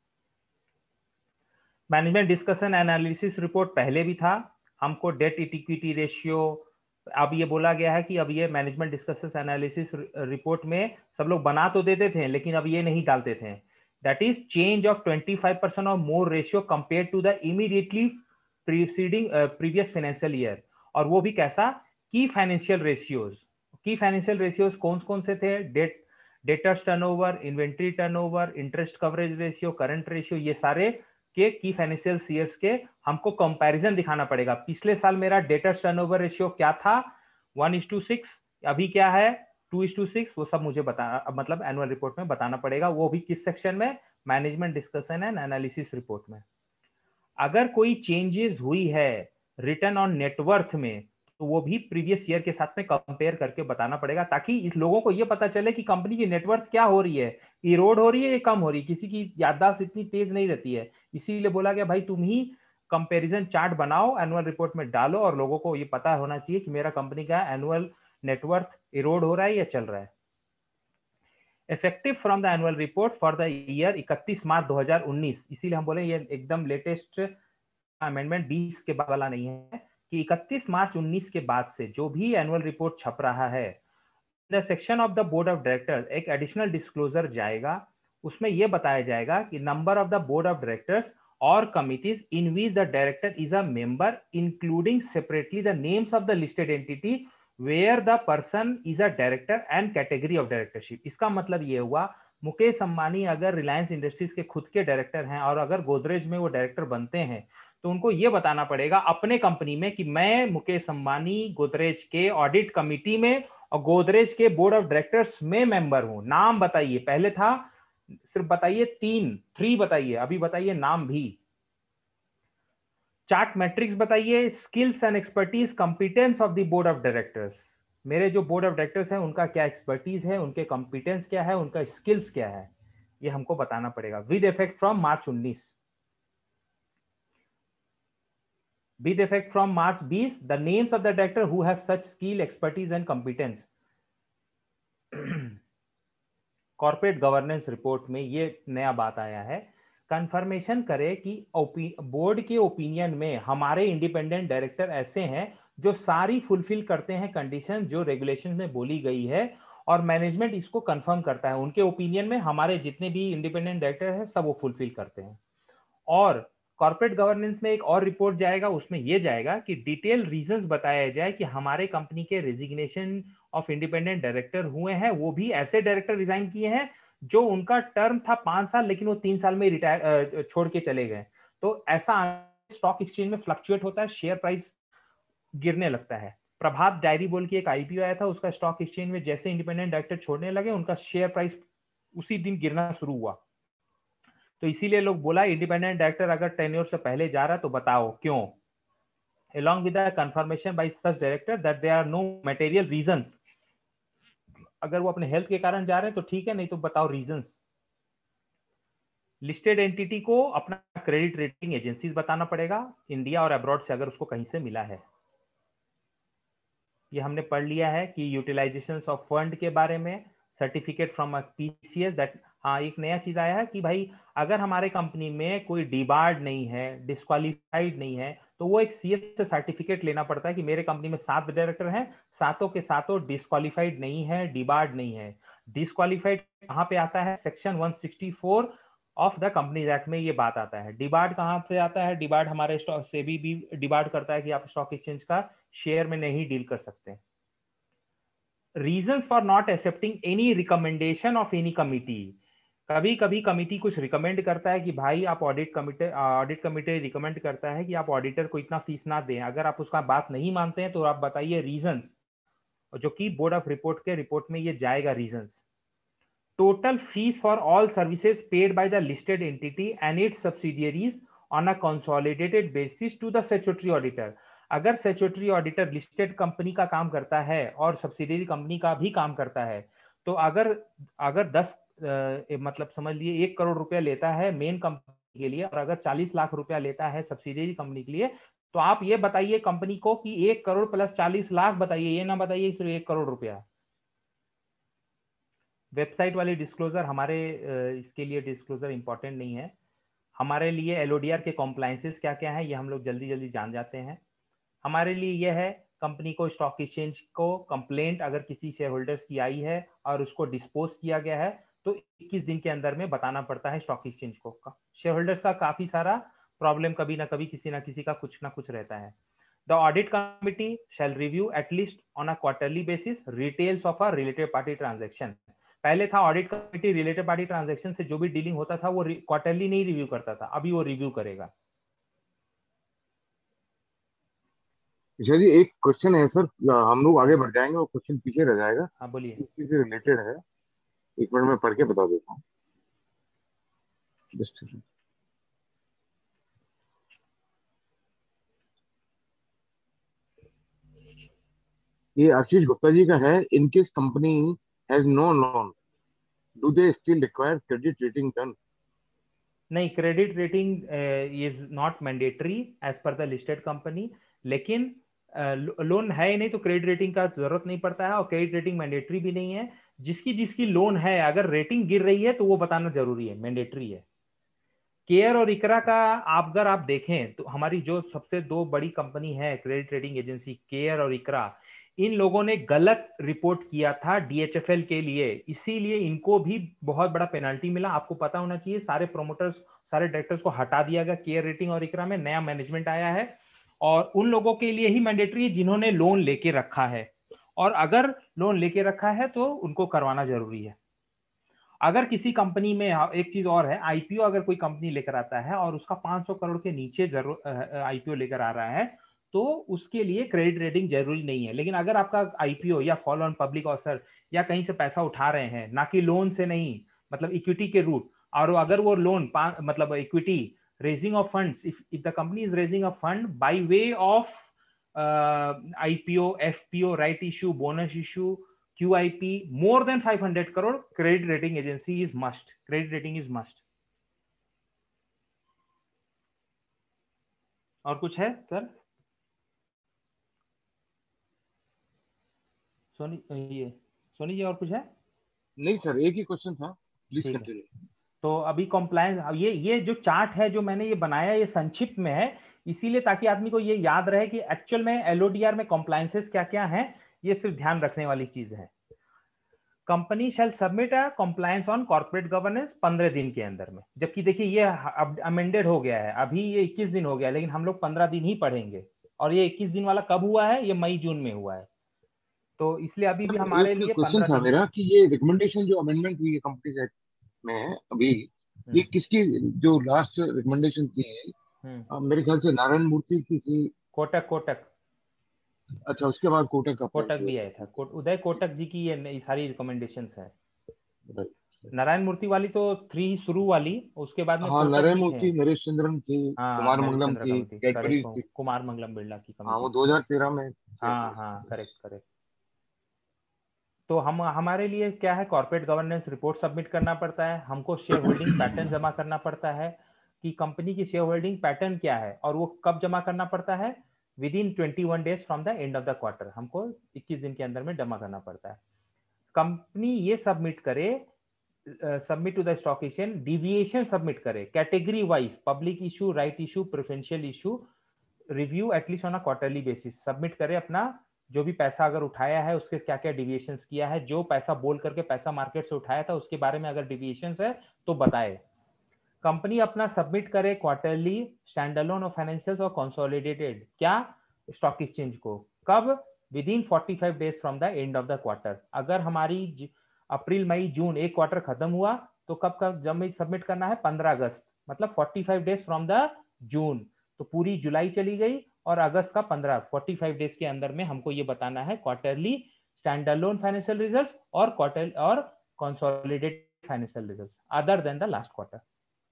मैनेजमेंट डिस्कशन एनालिसिस रिपोर्ट पहले भी था, हमको डेट इक्विटी रेशियो, अब ये बोला गया है कि अब ये मैनेजमेंट डिस्कशन एनालिसिस रिपोर्ट में सब लोग बना तो देते थे लेकिन अब ये नहीं डालते थे। That is change of twenty five percent और more ratio compare to the immediately preceding previous financial year, और वो भी कैसा, की फाइनेंशियल रेशियोज। की फाइनेंशियल रेशियोज कौन कौन से थे, debt debtors turnover, inventory turnover, interest coverage ratio, current ratio, ये सारे के की फाइनेंशियल ईयर्स के हमको कंपैरिजन दिखाना पड़ेगा। पिछले साल मेरा डेटर्स टर्नओवर रेशियो क्या था, वन इज टू सिक्स, अभी क्या है टू इज टू सिक्स, वो सब मुझे बता मतलब एनुअल रिपोर्ट में बताना पड़ेगा। वो भी किस सेक्शन में, management discussion and analysis report में। अगर कोई चेंजेस हुई है रिटर्न ऑन नेटवर्थ में तो वो भी प्रीवियस ईयर के साथ में कंपेयर करके बताना पड़ेगा, ताकि इस लोगों को ये पता चले कि कंपनी की नेटवर्थ क्या हो रही है, इरोड हो रही है या कम हो रही है। किसी की याददाश्त इतनी तेज नहीं रहती है, इसीलिए बोला गया भाई तुम ही कंपैरिजन चार्ट बनाओ, एनुअल रिपोर्ट में डालो, और लोगों को ये पता होना चाहिए कि मेरा कंपनी का एनुअल नेटवर्थ इरोड हो रहा है या चल रहा है। Effective from the annual report for the year इकतीस मार्च दो हज़ार उन्नीस, इसीलिए हम बोले ये एकदम लेटेस्ट अमेंडमेंट बीस के बाद वाला नहीं है, कि इकतीस मार्च उन्नीस के बाद से जो भी एनुअल रिपोर्ट छप रहा है, the section of the board of directors एक एडिशनल डिस्क्लोजर जाएगा, उसमें यह बताया जाएगा कि number of the board of directors और committees in which the director is a member, including separately the names of the listed entity where the person is a director and category of directorship. इसका मतलब यह हुआ, मुकेश अंबानी अगर Reliance industries के खुद के director हैं और अगर गोदरेज में वो डायरेक्टर बनते हैं तो उनको यह बताना पड़ेगा अपने कंपनी में कि मैं मुकेश अंबानी गोदरेज के ऑडिट कमिटी में और गोदरेज के बोर्ड ऑफ डायरेक्टर्स में मेंबर हूं। नाम बताइए, पहले था सिर्फ बताइए तीन थ्री बताइए, अभी बताइए नाम भी। चार्ट मैट्रिक्स बताइए, skills and expertise competence of the board of directors, मेरे जो बोर्ड ऑफ डायरेक्टर्स हैं उनका क्या एक्सपर्टीज है, उनके कंपिटेंस क्या है, उनका स्किल्स क्या है, ये हमको बताना पड़ेगा विद इफेक्ट फ्रॉम मार्च उन्नीस। With effect from March बीस, the names of the director who have such skill, expertise and competence corporate governance report में ये नया बात आया है, कंफर्मेशन करे कि बोर्ड के ओपिनियन में हमारे इंडिपेंडेंट डायरेक्टर ऐसे हैं जो सारी फुलफिल करते हैं कंडीशन जो रेगुलेशन में बोली गई है, और मैनेजमेंट इसको कंफर्म करता है। उनके ओपिनियन में हमारे जितने भी इंडिपेंडेंट डायरेक्टर हैं सब वो फुलफिल करते हैं। और कॉर्पोरेट गवर्नेंस में एक और रिपोर्ट जाएगा, उसमें यह जाएगा कि डिटेल रीजंस बताया जाए कि हमारे कंपनी के रेजिग्नेशन ऑफ इंडिपेंडेंट डायरेक्टर हुए हैं, वो भी ऐसे डायरेक्टर रिजाइन किए हैं जो उनका टर्म था पांच साल लेकिन वो तीन साल में रिटायर छोड़ के चले गए। तो ऐसा स्टॉक एक्सचेंज में फ्लक्चुएट होता है, शेयर प्राइस गिरने लगता है। प्रभात डायरी बोल के एक आईपीओ आया था, उसका स्टॉक एक्सचेंज में जैसे इंडिपेंडेंट डायरेक्टर छोड़ने लगे उनका शेयर प्राइस उसी दिन गिरना शुरू हुआ। तो इसीलिए लोग बोला इंडिपेंडेंट डायरेक्टर अगर टेन्योर से पहले जा रहा तो बताओ क्यों। along with the confirmation by such director that there are no material reasons, अगर वो अपने हेल्थ के कारण जा रहे हैं तो ठीक है, नहीं तो बताओ रीजंस। लिस्टेड एंटिटी को अपना क्रेडिट रेटिंग एजेंसीज बताना पड़ेगा इंडिया और अब्रॉड से, अगर उसको कहीं से मिला है। ये हमने पढ़ लिया है कि यूटिलाइजेशन ऑफ फंड के बारे में, सर्टिफिकेट फ्रॉम पीसीएस दैट, हाँ एक नया चीज आया है कि भाई अगर हमारे कंपनी में कोई डिबार्ड नहीं है, डिस्क्वालिफाइड नहीं है, तो वो एक सीएस से सर्टिफिकेट लेना पड़ता है कि मेरे कंपनी में सात डायरेक्टर हैं, सातों के सातों डिस्क्वालिफाइड नहीं है, डिबार्ड नहीं है। डिस्क्वालिफाइड कहाँ पे आता है? Section one sixty four of the companies act में ये बात आता है। डिबार्ड कहाँ पे आता है? डिबार्ड हमारे स्टॉक से भी, भी डिबार्ड करता है कि आप स्टॉक एक्सचेंज का शेयर में नहीं डील कर सकते। Reasons for not accepting any recommendation of any committee, कभी कभी कमिटी कुछ रिकमेंड करता है कि भाई आप audit committee audit committee recommend करता है कि आप ऑडिटर को इतना फीस ना दें, अगर आप उसका बात नहीं मानते हैं तो आप बताइए रीजंस, जो कि बोर्ड ऑफ रिपोर्ट के रिपोर्ट में ये जाएगा reasons. Total fees for all services paid by the listed entity and its subsidiaries on a consolidated basis to the statutory auditor. अगर स्टैट्यूटरी ऑडिटर लिस्टेड कंपनी का काम करता है और सब्सिडियरी कंपनी का भी काम करता है, तो अगर अगर दस Uh, मतलब समझ लिए एक करोड़ रुपया लेता है मेन कंपनी के लिए और अगर चालीस लाख रुपया लेता है सब्सिडियरी कंपनी के लिए, तो आप ये बताइए कंपनी को कि एक करोड़ प्लस चालीस लाख बताइए, ये ना बताइए सिर्फ एक करोड़ रुपया। वेबसाइट वाली डिस्क्लोजर हमारे इसके लिए डिस्क्लोजर इंपॉर्टेंट नहीं है। हमारे लिए एलओडीआर के कॉम्प्लायंसेस क्या क्या है ये हम लोग जल्दी जल्दी जान जाते हैं। हमारे लिए यह है कंपनी को स्टॉक एक्सचेंज को कंप्लेंट अगर किसी शेयर होल्डर्स की आई है और उसको डिस्पोज किया गया है तो इक्कीस दिन के अंदर में बताना पड़ता है स्टॉक एक्सचेंज को। शेयर होल्डर्स का काफी सारा प्रॉब्लम कभी ना कभी किसी ना किसी का कुछ ना कुछ रहता है। The audit committee shall review at least on a quarterly basis details of a related party transaction. पहले था audit committee related party transaction से जो भी डीलिंग होता था वो क्वार्टरली नहीं रिव्यू करता था, अभी वो रिव्यू करेगा। जी एक क्वेश्चन है सर, हम लोग आगे बढ़ जाएंगे और क्वेश्चन पीछे रह जाएगा। हाँ बोलिए। इसी से रिलेटेड है, एक मिनट में पढ़ के बता देता हूँ। ये आशीष गुप्ता जी का है। In case company has no loan, do they still require credit rating turn? नहीं, credit rating is not mandatory as per the listed company, लेकिन लोन uh, है ही नहीं तो क्रेडिट रेटिंग का जरूरत नहीं पड़ता है और क्रेडिट रेटिंग मैंडेटरी भी नहीं है। जिसकी जिसकी लोन है अगर रेटिंग गिर रही है तो वो बताना जरूरी है, मैंडेटरी है। केयर और इकरा का आप अगर आप देखें तो हमारी जो सबसे दो बड़ी कंपनी है क्रेडिट रेटिंग एजेंसी केयर और इकरा, इन लोगों ने गलत रिपोर्ट किया था डीएचएफएल के लिए, इसीलिए इनको भी बहुत बड़ा पेनल्टी मिला। आपको पता होना चाहिए सारे प्रोमोटर्स सारे डायरेक्टर्स को हटा दिया गया केयर रेटिंग और इकरा में, नया मैनेजमेंट आया है और उन लोगों के लिए ही मैंडेटरी है जिन्होंने लोन लेके रखा है, और अगर लोन लेके रखा है तो उनको करवाना जरूरी है। अगर किसी कंपनी में एक चीज और है, आईपीओ अगर कोई कंपनी लेकर आता है और उसका पांच सौ करोड़ के नीचे जरूर आईपीओ लेकर आ रहा है तो उसके लिए क्रेडिट रेटिंग जरूरी नहीं है। लेकिन अगर आपका आईपीओ या फॉलो ऑन पब्लिक ऑफर या कहीं से पैसा उठा रहे हैं, ना कि लोन से नहीं, मतलब इक्विटी के रूट, और अगर वो लोन मतलब equity raising of funds, if if the company is raising a fund by way of IPO, FPO, right issue, bonus issue, Q I P more than five hundred crore, credit rating agency is must. Credit rating is must. और कुछ है sir? Soni ये सोनी जी और कुछ है? नहीं sir, एक ही question था, प्लीज ठीक है। कंटिन्यू। तो अभी कॉम्प्लायंस, ये ये जो चार्ट है जो मैंने ये बनाया, ये संक्षिप्त में है, इसीलिए ताकि आदमी को ये याद रहे कि एक्चुअल में एलओडीआर में कॉम्प्लायंसेस क्या क्या हैं। ये सिर्फ ध्यान रखने वाली चीज है। Company shall submit a compliance on corporate governance पंद्रह दिन के अंदर में, जबकि देखिए ये अमेंडेड हो गया है, अभी ये इक्कीस दिन हो गया, लेकिन हम लोग पंद्रह दिन ही पढ़ेंगे। और ये इक्कीस दिन वाला कब हुआ है? ये मई जून में हुआ है, तो इसलिए अभी भी हमारे एक लिए क्वेश्चन पंद्रह था दिन। मेरा कि ये रिकमेंडेशन जो अमेंडमेंट हुई है कंपनीज एक्ट में है अभी, ये किसकी जो लास्ट रिकमेंडेशन थी, अ, मेरे ख्याल से नारायण मूर्ति की थी। कोटक कोटक अच्छा, उसके बाद कोटक का कोटक पॉइंट भी आया था। कोट, उदय कोटक जी की ये नई सारी रिकमेंडेशंस है। हुआ। नारायण मूर्ति वाली तो थ्री शुरू वाली, उसके बाद में हाँ, कोटक नारायण भी थे। मूर्ति, नरेश चंद्रन थी, हाँ, कुमार नरेश मंगलम चंद्र थी, कमिटी, कैडबरीज करेक्ट, थी। कुमार मंगलम बिरला की हाँ, वो कमिटी। दो हज़ार तेरह में किया हाँ था। हाँ, करेक्ट करेक्ट। तो हम हमारे लिए क्या है, कॉर्पोरेट गवर्नेंस रिपोर्ट सबमिट करना पड़ता है, हमको शेयर होल्डिंग पैटर्न जमा करना पड़ता है कि कंपनी की शेयर होल्डिंग पैटर्न क्या है, और वो कब जमा करना पड़ता है? Within twenty one days from the end of the quarter, हमको इक्कीस दिन के अंदर में जमा करना पड़ता है। कंपनी ये सबमिट करे, submit to the stock exchange, deviation submit करे category wise, public issue, right issue, preferential issue, review at least on a quarterly basis, submit करे अपना जो भी पैसा अगर उठाया है उसके क्या क्या डिविएशंस किया है, जो पैसा बोल करके पैसा मार्केट से उठाया था उसके बारे में अगर डिविएशंस है तो बताए। कंपनी अपना सबमिट करे क्वार्टरली स्टैंडअलोन और फाइनेंशियल्स और कंसोलिडेटेड, क्या? स्टॉक एक्सचेंज को कब? Within forty five days from the end of the quarter. अगर हमारी अप्रैल मई जून एक क्वार्टर खत्म हुआ तो कब कब जब सबमिट करना है? पंद्रह अगस्त, मतलब forty five days from the June. तो पूरी जुलाई चली गई और अगस्त का पंद्रह, फोर्टी फाइव डेज के अंदर में हमको ये बताना है क्वार्टरली स्टैंडअलोन फाइनेंशियल रिजल्ट्स और क्वार्टर और consolidated financial results other than the last quarter.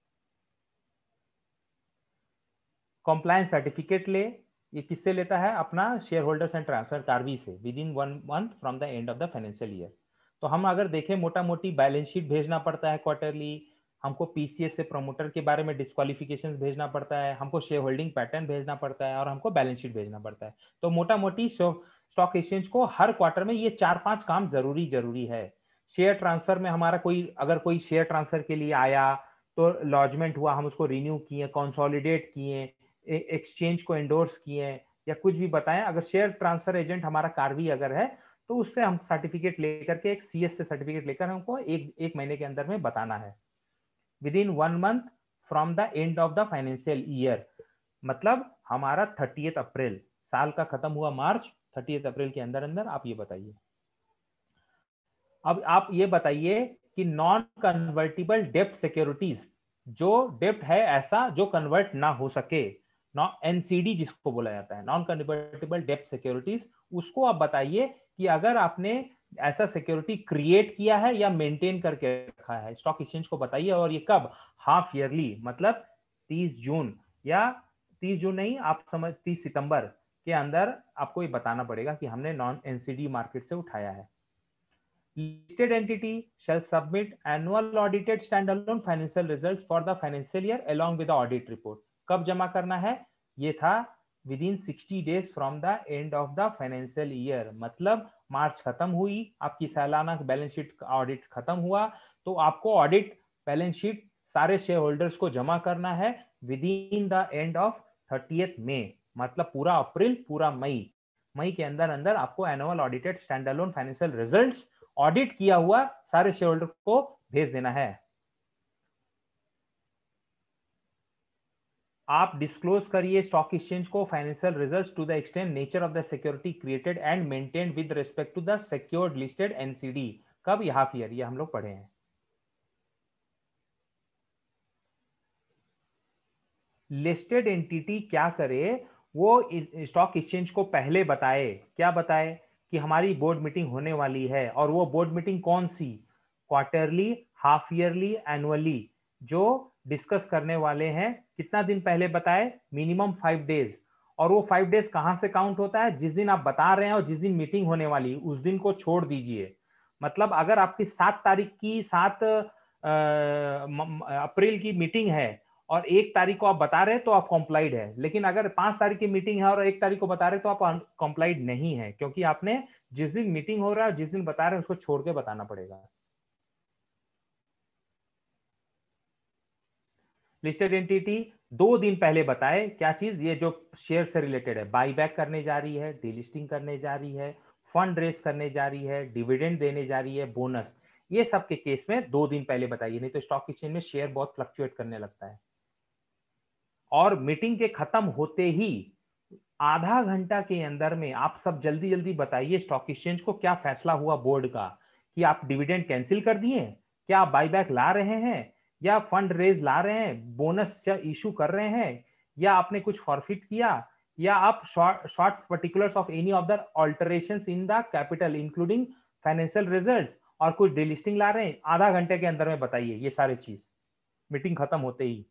Compliance certificate ले, ये किससे लेता है? अपना share holders and transfer Karvy से, within one month from the end of the financial year. तो हम अगर देखें, मोटा मोटी बैलेंस शीट भेजना पड़ता है क्वार्टरली, हमको पीसीएस से प्रमोटर के बारे में डिस्क्वालिफिकेशन भेजना पड़ता है, हमको शेयर होल्डिंग पैटर्न भेजना पड़ता है और हमको बैलेंस शीट भेजना पड़ता है। तो मोटा मोटी स्टॉक एक्सचेंज को हर क्वार्टर में ये चार पांच काम जरूरी जरूरी है। शेयर ट्रांसफर में हमारा कोई अगर कोई शेयर ट्रांसफर के लिए आया तो लॉजमेंट हुआ, हम उसको रिन्यू किए, कंसोलिडेट किए, एक्सचेंज को एंडोर्स किए या कुछ भी बताएं। अगर शेयर ट्रांसफर एजेंट हमारा कार्वी अगर है तो उससे हम सर्टिफिकेट लेकर के, एक सीएस से सर्टिफिकेट लेकर हमको एक एक महीने के अंदर में बताना है, within one month from the end of the financial year. मतलब हमारा थर्टियथ अप्रैल, साल का खत्म हुआ मार्च, थर्टियथ अप्रैल के अंदर अंदर आप ये बताइए। अब आप ये बताइए कि नॉन कन्वर्टिबल डेप्ट सिक्योरिटीज, जो डेप्ट है ऐसा जो कन्वर्ट ना हो सके, एनसीडी जिसको बोला जाता है, नॉन कन्वर्टिबल डेप्ट सिक्योरिटीज, उसको आप बताइए कि अगर आपने ऐसा सिक्योरिटी क्रिएट किया है या मेंटेन करके रखा है, स्टॉक एक्सचेंज को बताइए। और ये कब? हाफ ईयरली, मतलब तीस जून या तीस जून नहीं, आप समझ तीस सितंबर के अंदर आपको ये बताना पड़ेगा कि हमने नॉन एनसीडी मार्केट से उठाया है। Listed entity shall submit annual audited standalone financial results for the financial year along with the audit report. कब जमा करना है? ये था within sixty days from the end of the financial year, मतलब मार्च खत्म हुई, आपकी सालाना बैलेंस शीट ऑडिट खत्म हुआ, तो आपको ऑडिट बैलेंस शीट सारे शेयर होल्डर्स को जमा करना है within the end of thirtieth May, मतलब पूरा अप्रैल, पूरा मई, मई के अंदर अंदर आपको annual audited standalone financial results audit किया हुआ सारे शेयर होल्डर को भेज देना है। आप डिस्क्लोज करिए स्टॉक एक्सचेंज को financial results to the extent nature of the security created and maintained with respect to the secured listed NCD. कब? ये हाफ ईयर, ये हम लोग पढ़े हैं। लिस्टेड एंटिटी क्या करे? वो स्टॉक एक्सचेंज को पहले बताए, क्या बताए? कि हमारी बोर्ड मीटिंग होने वाली है, और वो बोर्ड मीटिंग कौन सी? क्वार्टरली, हाफ ईयरली, एनुअली, जो डिस्कस करने वाले हैं। कितना दिन पहले बताए? Minimum five days. और वो फाइव डेज कहां से काउंट होता है? जिस दिन आप बता रहे हैं और जिस दिन मीटिंग होने वाली उस दिन को छोड़ दीजिए। मतलब अगर आपकी सात तारीख की सात अप्रैल की मीटिंग है और एक तारीख को आप बता रहे हैं तो आप कॉम्प्लाइड है, लेकिन अगर पांच तारीख की मीटिंग है और एक तारीख को बता रहे हैं तो आप कॉम्प्लाइड नहीं है, क्योंकि आपने जिस दिन मीटिंग हो रहा है जिस दिन बता रहे हैं उसको छोड़ के बताना पड़ेगा। लिस्टेड एंटिटी दो दिन पहले बताए क्या चीज, ये जो शेयर से रिलेटेड है, बाई बैक करने जा रही है, डीलिस्टिंग करने जा रही है, फंड रेस करने जा रही है, डिविडेंड देने जा रही है, बोनस, ये सब के केस में दो दिन पहले बताइए, नहीं तो स्टॉक एक्सचेंज में शेयर बहुत फ्लक्चुएट करने लगता है। और मीटिंग के खत्म होते ही आधा घंटा के अंदर में आप सब जल्दी जल्दी बताइए स्टॉक एक्सचेंज को क्या फैसला हुआ बोर्ड का, कि आप डिविडेंड कैंसिल कर दिए, क्या आप बाईबैक ला रहे हैं, या फंड रेज ला रहे हैं, बोनस इशू कर रहे हैं, या आपने कुछ फॉरफिट किया, या आप short particulars of any of the alterations in the capital including financial results, और कुछ डिलिस्टिंग ला रहे हैं। आधा घंटे के अंदर में बताइए ये सारे चीज मीटिंग खत्म होते ही।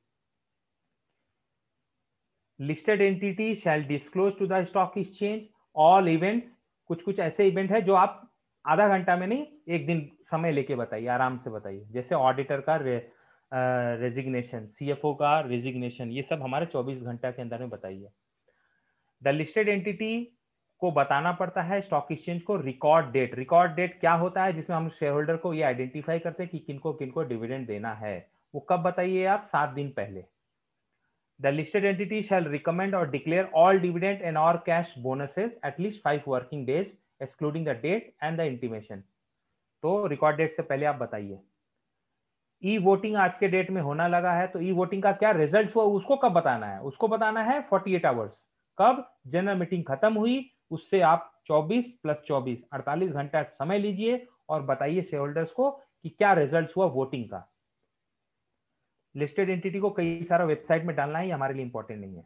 Listed entity shall disclose to the stock exchange all events, कुछ कुछ ऐसे इवेंट है जो आप आधा घंटा में नहीं, एक दिन समय लेके बताइए, आराम से बताइए, जैसे ऑडिटर का रेजिग्नेशन, सीएफओ का रेजिग्नेशन, ये सब हमारे चौबीस घंटा के अंदर में बताइए। द लिस्टेड एंटिटी को बताना पड़ता है स्टॉक एक्सचेंज को रिकॉर्ड डेट। रिकॉर्ड डेट क्या होता है, जिसमें हम शेयर होल्डर को ये आइडेंटिफाई करते हैं कि किनको किनको डिविडेंड देना है, वो कब बताइए आप, सात दिन पहले। The listed entity shall recommend or declare all dividend and or cash bonuses at least five working days, excluding the date and the intimation. तो रिकॉर्ड डेट से पहले आप बताइए। ई वोटिंग आज के डेट में होना लगा है, तो ई वोटिंग का क्या रिजल्ट हुआ उसको कब बताना है, उसको बताना है अड़तालीस आवर्स। कब जनरल मीटिंग खत्म हुई उससे आप चौबीस प्लस चौबीस अड़तालीस घंटा समय लीजिए और बताइए शेयर होल्डर्स को कि क्या रिजल्ट हुआ वोटिंग का। लिस्टेड एंटिटी को कई सारा वेबसाइट में डालना है, ये हमारे लिए इंपॉर्टेंट नहीं है।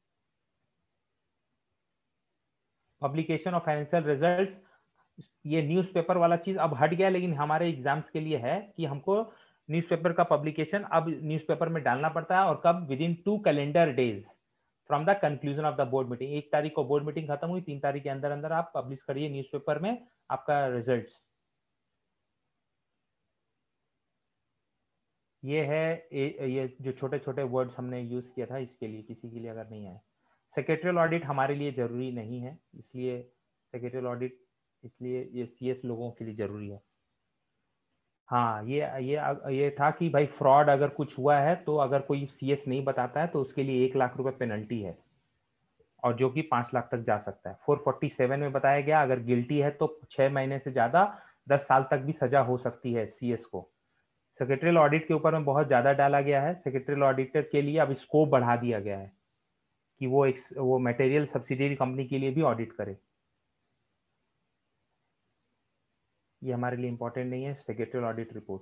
पब्लिकेशन ऑफ फाइनेंशियल रिजल्ट्स, ये न्यूज़पेपर वाला चीज अब हट गया, लेकिन हमारे एग्जाम्स के लिए है कि हमको न्यूज़पेपर का पब्लिकेशन अब न्यूज़पेपर में डालना पड़ता है, और कब, within two calendar days from the conclusion of the board meeting. एक तारीख को बोर्ड मीटिंग खत्म हुई, तीन तारीख के अंदर अंदर आप पब्लिश करिए न्यूज़पेपर में आपका रिजल्ट्स। ये है ए, ये जो छोटे छोटे वर्ड्स हमने यूज किया था इसके लिए, किसी के लिए अगर नहीं आए। सेक्रेटरियल ऑडिट हमारे लिए जरूरी नहीं है, इसलिए सेक्रेटरियल ऑडिट इसलिए ये सीएस लोगों के लिए जरूरी है। हाँ, ये ये ये था कि भाई फ्रॉड अगर कुछ हुआ है तो अगर कोई सीएस नहीं बताता है तो उसके लिए एक लाख रुपए पेनल्टी है, और जो कि पांच लाख तक जा सकता है। चार सौ सैंतालीस में बताया गया अगर गिल्टी है तो छह महीने से ज्यादा दस साल तक भी सजा हो सकती है सीएस को। सेक्रेटरियल ऑडिट के ऊपर में बहुत ज्यादा डाला गया है। सेक्रेटरियल ऑडिटर के लिए अब स्कोप बढ़ा दिया गया है कि वो एक वो मटेरियल सब्सिडियरी कंपनी के लिए भी ऑडिट करे। ये हमारे लिए इंपॉर्टेंट नहीं है सेक्रेटरियल ऑडिट रिपोर्ट।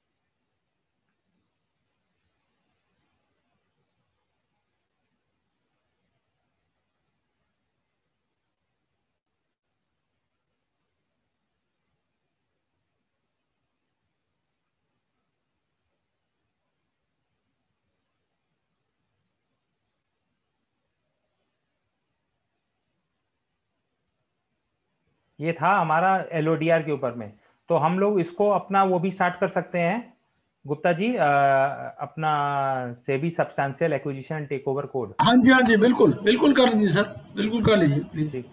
ये था हमारा एलओडीआर के ऊपर में, तो हम लोग इसको अपना वो भी स्टार्ट कर सकते हैं गुप्ता जी, आ, अपना SEBI substantial acquisition take over code. हाँ जी हाँ जी, बिल्कुल बिल्कुल कर लीजिए सर, बिल्कुल कर लीजिए प्लीज।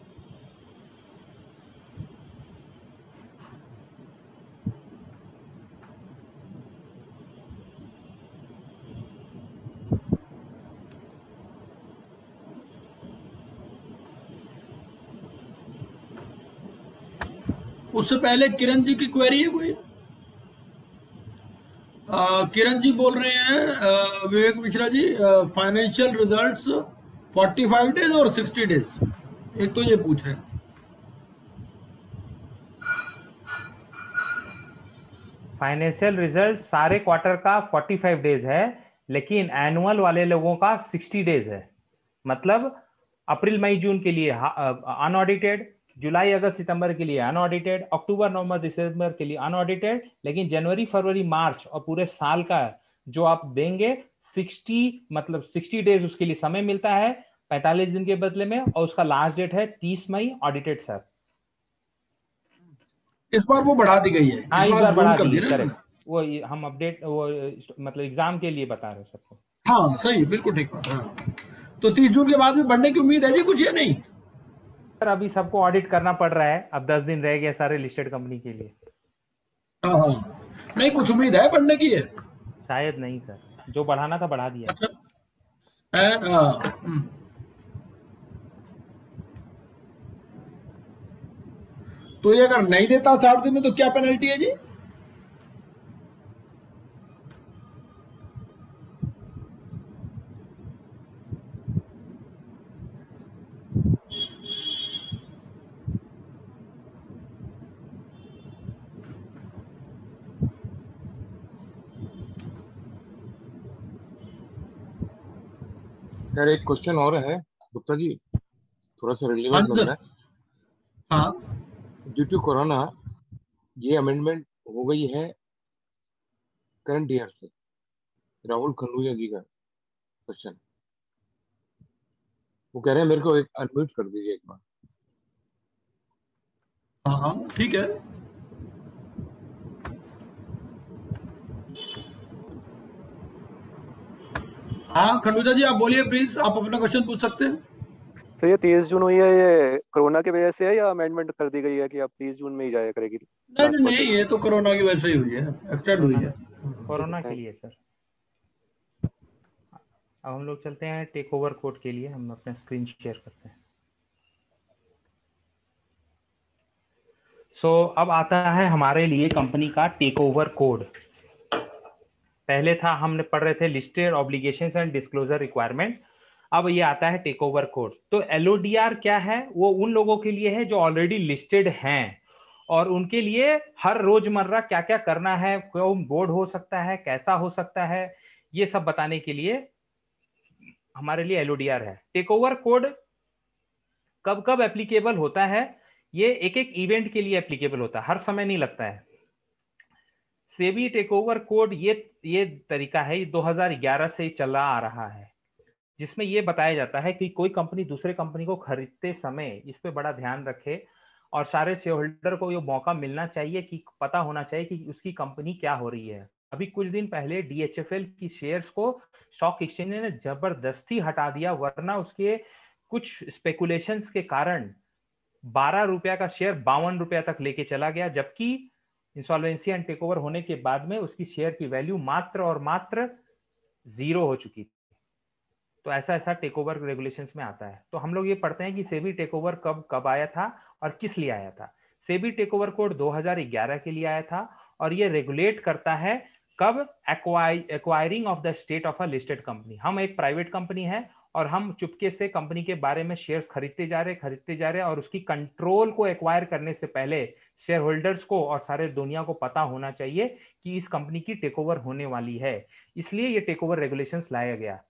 उससे पहले किरण जी की क्वेरी है कोई? आ, किरण जी बोल रहे हैं विवेक मिश्रा जी, फाइनेंशियल रिजल्ट्स पैंतालीस डेज और साठ डेज, एक तो ये पूछ रहे हैं। फाइनेंशियल रिजल्ट सारे क्वार्टर का पैंतालीस डेज है, लेकिन एनुअल वाले लोगों का साठ डेज है। मतलब अप्रैल मई जून के लिए अनऑडिटेड, जुलाई अगस्त सितंबर के लिए अनऑडिटेड, अक्टूबर नवंबर दिसंबर के लिए अनऑडिटेड, लेकिन जनवरी फरवरी मार्च और पूरे साल का जो आप देंगे साठ, मतलब साठ डेज उसके लिए समय मिलता है पैंतालीस दिन के बदले में, और उसका लास्ट डेट है तीस मई ऑडिटेड सर। इस बार वो बढ़ा दी गई है। हाँ, इस बार बढ़ा दी है, वो हम अपडेट वो मतलब एग्जाम के लिए बता रहे सबको। हाँ सही, बिल्कुल ठीक बात। हाँ, तो तीस जून के बाद भी बढ़ने की उम्मीद है जी कुछ, या नहीं? सर अभी सबको ऑडिट करना पड़ रहा है, अब दस दिन रह गए सारे लिस्टेड कंपनी के लिए। हाँ हाँ, नहीं कुछ उम्मीद है बढ़ने की है? शायद नहीं सर। जो बढ़ाना था बढ़ा दिया। अच्छा, and, uh, हम्म। तो ये अगर नहीं देता साठ दिन में तो क्या पेनल्टी है जी? सर एक क्वेश्चन और है गुप्ता जी, थोड़ा सा हाँ रिलेवेंट जी लग सर। रहा हाँ, है। ड्यू टू कोरोना ये अमेंडमेंट हो गई है करंट ईयर से। राहुल खंडूजा जी का क्वेश्चन, वो कह रहे हैं मेरे को एक अनम्यूट कर दीजिए एक बार। हाँ, हाँ, ठीक है। हाँ खंडूजा जी, आप बोलिए प्लीज, आप अपना क्वेश्चन पूछ सकते हैं। तो ये तीस जून हुई है, ये कोरोना की वजह से है या अमेंडमेंट कर दी गई है कि अब तीस जून में ही जाया करेगी नहीं नहीं नहीं, ट्रांसपोर्टेशन? ये तो कोरोना की वजह से ही हुई है, एक्सटेंड हुई कोरोना है। कोरोना के थैंक लिए सर। अब हम लोग चलते हैं टेक ओवर कोड के लिए, हम अपना स्क्रीन शेयर करते हैं। सो so, अब आता है हमारे लिए कंपनी का टेक ओवर कोड। पहले था, हमने पढ़ रहे थे listed obligations and disclosure requirement. अब ये आता है टेक ओवर कोड। तो एलओडीआर क्या है? वो उन लोगों के लिए है जो ऑलरेडी लिस्टेड हैं, और उनके लिए हर रोजमर्रा क्या क्या करना है, कौन बोर्ड हो सकता है, कैसा हो सकता है, ये सब बताने के लिए हमारे लिए एलओडीआर है। टेक ओवर कोड कब कब एप्लीकेबल होता है? ये एक एक इवेंट के लिए एप्लीकेबल होता है, हर समय नहीं लगता है। सेबी टेक ओवर कोड ये ये तरीका है, ये दो हज़ार ग्यारह से ही चला आ रहा है, जिसमें ये बताया जाता है कि कोई कंपनी दूसरे कंपनी को खरीदते समय इस पे बड़ा ध्यान रखे, और सारे शेयर होल्डर को ये मौका मिलना चाहिए कि पता होना चाहिए कि उसकी कंपनी क्या हो रही है। अभी कुछ दिन पहले डीएचएफएल की शेयर्स को स्टॉक एक्सचेंज ने जबरदस्ती हटा दिया, वरना उसके कुछ स्पेकुलेशंस के कारण बारह रुपया का शेयर बावन रुपया तक लेके चला गया, जबकि इंसॉल्वेंसी एंड टेक ओवर होने के बाद में उसकी शेयर की वैल्यू मात्र और मात्र जीरो हो चुकी थी। तो ऐसा ऐसा टेक ओवर रेगुलेशंस में आता है। तो हम लोग ये पढ़ते हैं कि सेबी टेक ओवर कब कब आया था और किस लिए आया था। सेबी टेक ओवर कोड दो हज़ार ग्यारह के लिए आया था, और ये रेगुलेट करता है कब acquiring of the state of a listed company. हम एक प्राइवेट कंपनी है और हम चुपके से कंपनी के बारे में शेयर्स खरीदते जा रहे खरीदते जा रहे और उसकी कंट्रोल को एक्वायर करने से पहले शेयर होल्डर्स को और सारे दुनिया को पता होना चाहिए कि इस कंपनी की टेक ओवर होने वाली है। इसलिए ये टेक ओवर रेगुलेशंस लाया गया।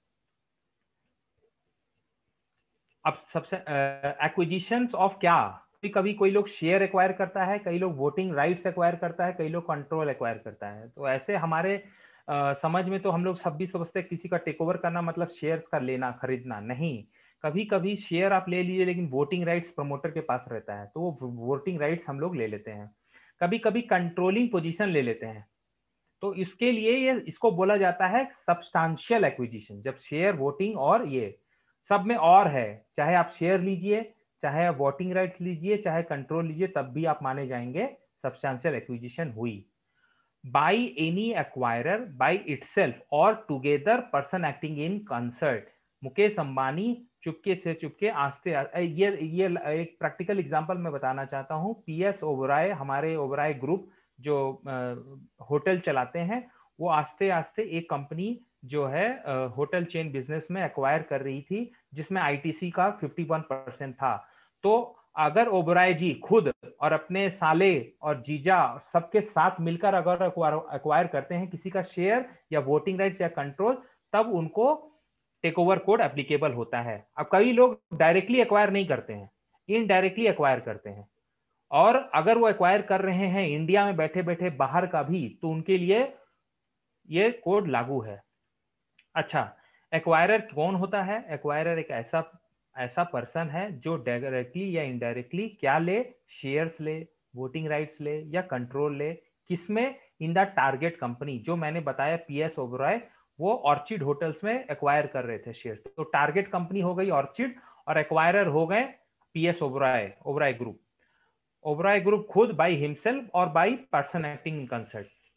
अब सबसे एक्विजिशंस ऑफ क्या, कभी कभी कोई लोग शेयर एक्वायर करता है, कई लोग वोटिंग राइट्स एक्वायर करता है, कई लोग कंट्रोल एक्वायर करता है। तो ऐसे हमारे uh, समझ में तो हम लोग सब भी समझते हैं किसी का टेक ओवर करना मतलब शेयर्स का लेना खरीदना नहीं। कभी कभी शेयर आप ले लीजिए लेकिन वोटिंग राइट्स प्रमोटर के पास रहता है, तो वो वोटिंग राइट्स हम लोग ले लेते हैं। कभी कभी कंट्रोलिंग पोजीशन ले लेते हैं, तो इसके लिए ये इसको बोला जाता है सब्सटेंशियल एक्विजिशन, जब शेयर वोटिंग और ये सब में और है, चाहे आप शेयर लीजिए, चाहे आप वोटिंग राइट्स लीजिए, चाहे कंट्रोल लीजिए, तब भी आप माने जाएंगे सब्सटेंशियल एक्विजिशन हुई। By any acquirer by itself और together person acting in concert. Mukesh Ambani चुपके से चुपके आस्ते ये ये एक प्रैक्टिकल एग्जांपल मैं बताना चाहता हूं। पीएस ओबराय, हमारे ओबराय ग्रुप जो होटल चलाते हैं, वो आस्ते आस्ते एक कंपनी जो है होटल चेन बिजनेस में एक्वायर कर रही थी, जिसमें आईटीसी का इक्यावन परसेंट था। तो अगर ओबराय जी खुद और अपने साले और जीजा सबके साथ मिलकर अगर एक्वायर करते हैं किसी का शेयर या वोटिंग राइट्स या कंट्रोल, तब उनको टेक ओवर कोड एप्लीकेबल होता है। अब कई लोग डायरेक्टली एक्वायर नहीं करते हैं, इनडायरेक्टली एक्वायर करते हैं, और अगर वो एक्वायर कर रहे हैं इंडिया में बैठे बैठे बाहर का भी, तो उनके लिए ये कोड लागू है। अच्छा, एक्वायरर कौन होता है? एक्वायरर एक ऐसा ऐसा पर्सन है जो डायरेक्टली या इनडायरेक्टली क्या ले, शेयर्स ले, वोटिंग राइट्स ले या कंट्रोल ले। किसमें? In the target company. जो मैंने बताया पीएस ओबराय, वो ऑर्चिड होटल्स में एक्वायर कर रहे थे शेयर्स, तो टारगेट कंपनी हो गई ऑर्चिड और एक्वायरर हो गए PS Oberoi, Oberoi group. Oberoi group खुद बाय हिमसेल्फ और by person acting in concert.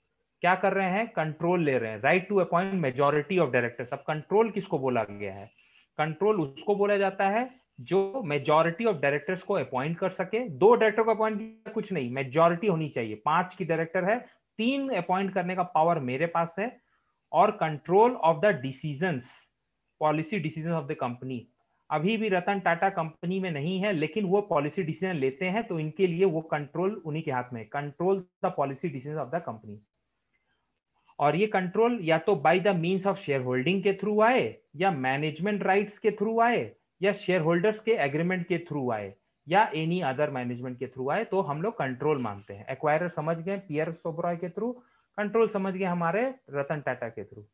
क्या कर रहे हैं, कंट्रोल ले रहे हैं, right to appoint majority of directors. अब कंट्रोल किसको बोला गया है, कंट्रोल उसको बोला जाता है जो मेजॉरिटी ऑफ डायरेक्टर्स को अपॉइंट कर सके। दो डायरेक्टर को अपॉइंट किया कुछ नहीं, मेजॉरिटी होनी चाहिए, पांच की डायरेक्टर है, तीन अपॉइंट करने का पावर मेरे पास है, और control of the decisions, policy decision of the company. अभी भी रतन टाटा कंपनी में नहीं है, लेकिन वो पॉलिसी डिसीजन लेते हैं, तो इनके लिए वो कंट्रोल उन्हीं के हाथ में, control the policy decision of the company. और ये कंट्रोल या तो by the means of share holding के थ्रू आए, या मैनेजमेंट राइट्स के थ्रू आए, या शेयर होल्डर्स के एग्रीमेंट के थ्रू आए, या एनी अदर मैनेजमेंट के थ्रू आए, तो हम लोग कंट्रोल मानते हैं। एक्वायरर समझ गए पियर्स ओबरॉय के थ्रू, कंट्रोल समझ गए हमारे रतन टाटा के थ्रू।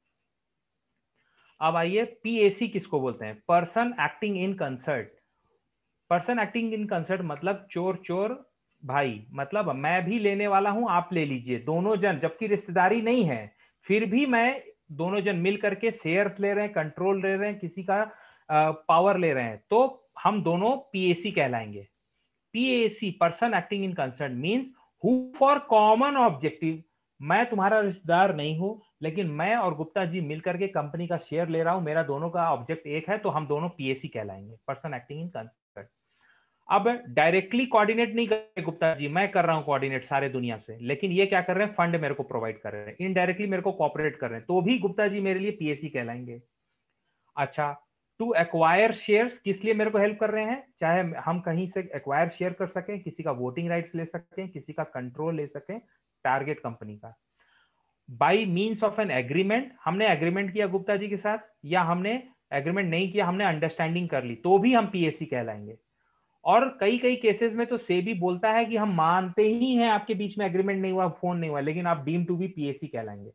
अब आइए, पीएसी किसको बोलते हैं, person acting in concert. Person acting in concert मतलब चोर चोर भाई, मतलब मैं भी लेने वाला हूं, आप ले लीजिए, दोनों जन, जबकि रिश्तेदारी नहीं है, फिर भी मैं दोनों जन मिल करके शेयर्स ले रहे हैं, कंट्रोल ले रहे हैं, किसी का पावर ले रहे हैं, तो हम दोनों पीएसी कहलाएंगे। PAC, person acting in concert, means who for common objective, मैं तुम्हारा रिश्तेदार नहीं हूं, लेकिन मैं और गुप्ता जी मिलकर के कंपनी का शेयर ले रहा हूं, मेरा दोनों का ऑब्जेक्ट एक है, तो हम दोनों पीएसी कहलाएंगे, पर्सन एक्टिंग इन कंसर्ट। अब डायरेक्टली कोऑर्डिनेट नहीं कर रहे गुप्ता जी, मैं कर रहा हूं कोऑर्डिनेट सारे दुनिया से, लेकिन ये क्या कर रहे हैं, फंड मेरे को प्रोवाइड कर रहे हैं, इनडायरेक्टली मेरे को कोऑपरेट कर रहे हैं, तो भी गुप्ता जी मेरे लिए पीएसी कहलाएंगे। अच्छा, टू एक्वायर शेयर्स किस लिए मेरे को हेल्प कर रहे हैं, चाहे हम कहीं से एक्वायर शेयर कर सकें, किसी का वोटिंग राइट्स ले सकें, किसी का कंट्रोल ले सकें टारगेट कंपनी का। By means of an agreement, हमने एग्रीमेंट किया गुप्ता जी के साथ, या हमने एग्रीमेंट नहीं किया, हमने अंडरस्टैंडिंग कर ली, तो भी हम पीएसी कहलाएंगे। और कई कई केसेस में तो सेबी बोलता है कि हम मानते ही हैं आपके बीच में एग्रीमेंट नहीं हुआ, फोन नहीं हुआ, लेकिन आप डीम टू बी पीएसी कहलाएंगे।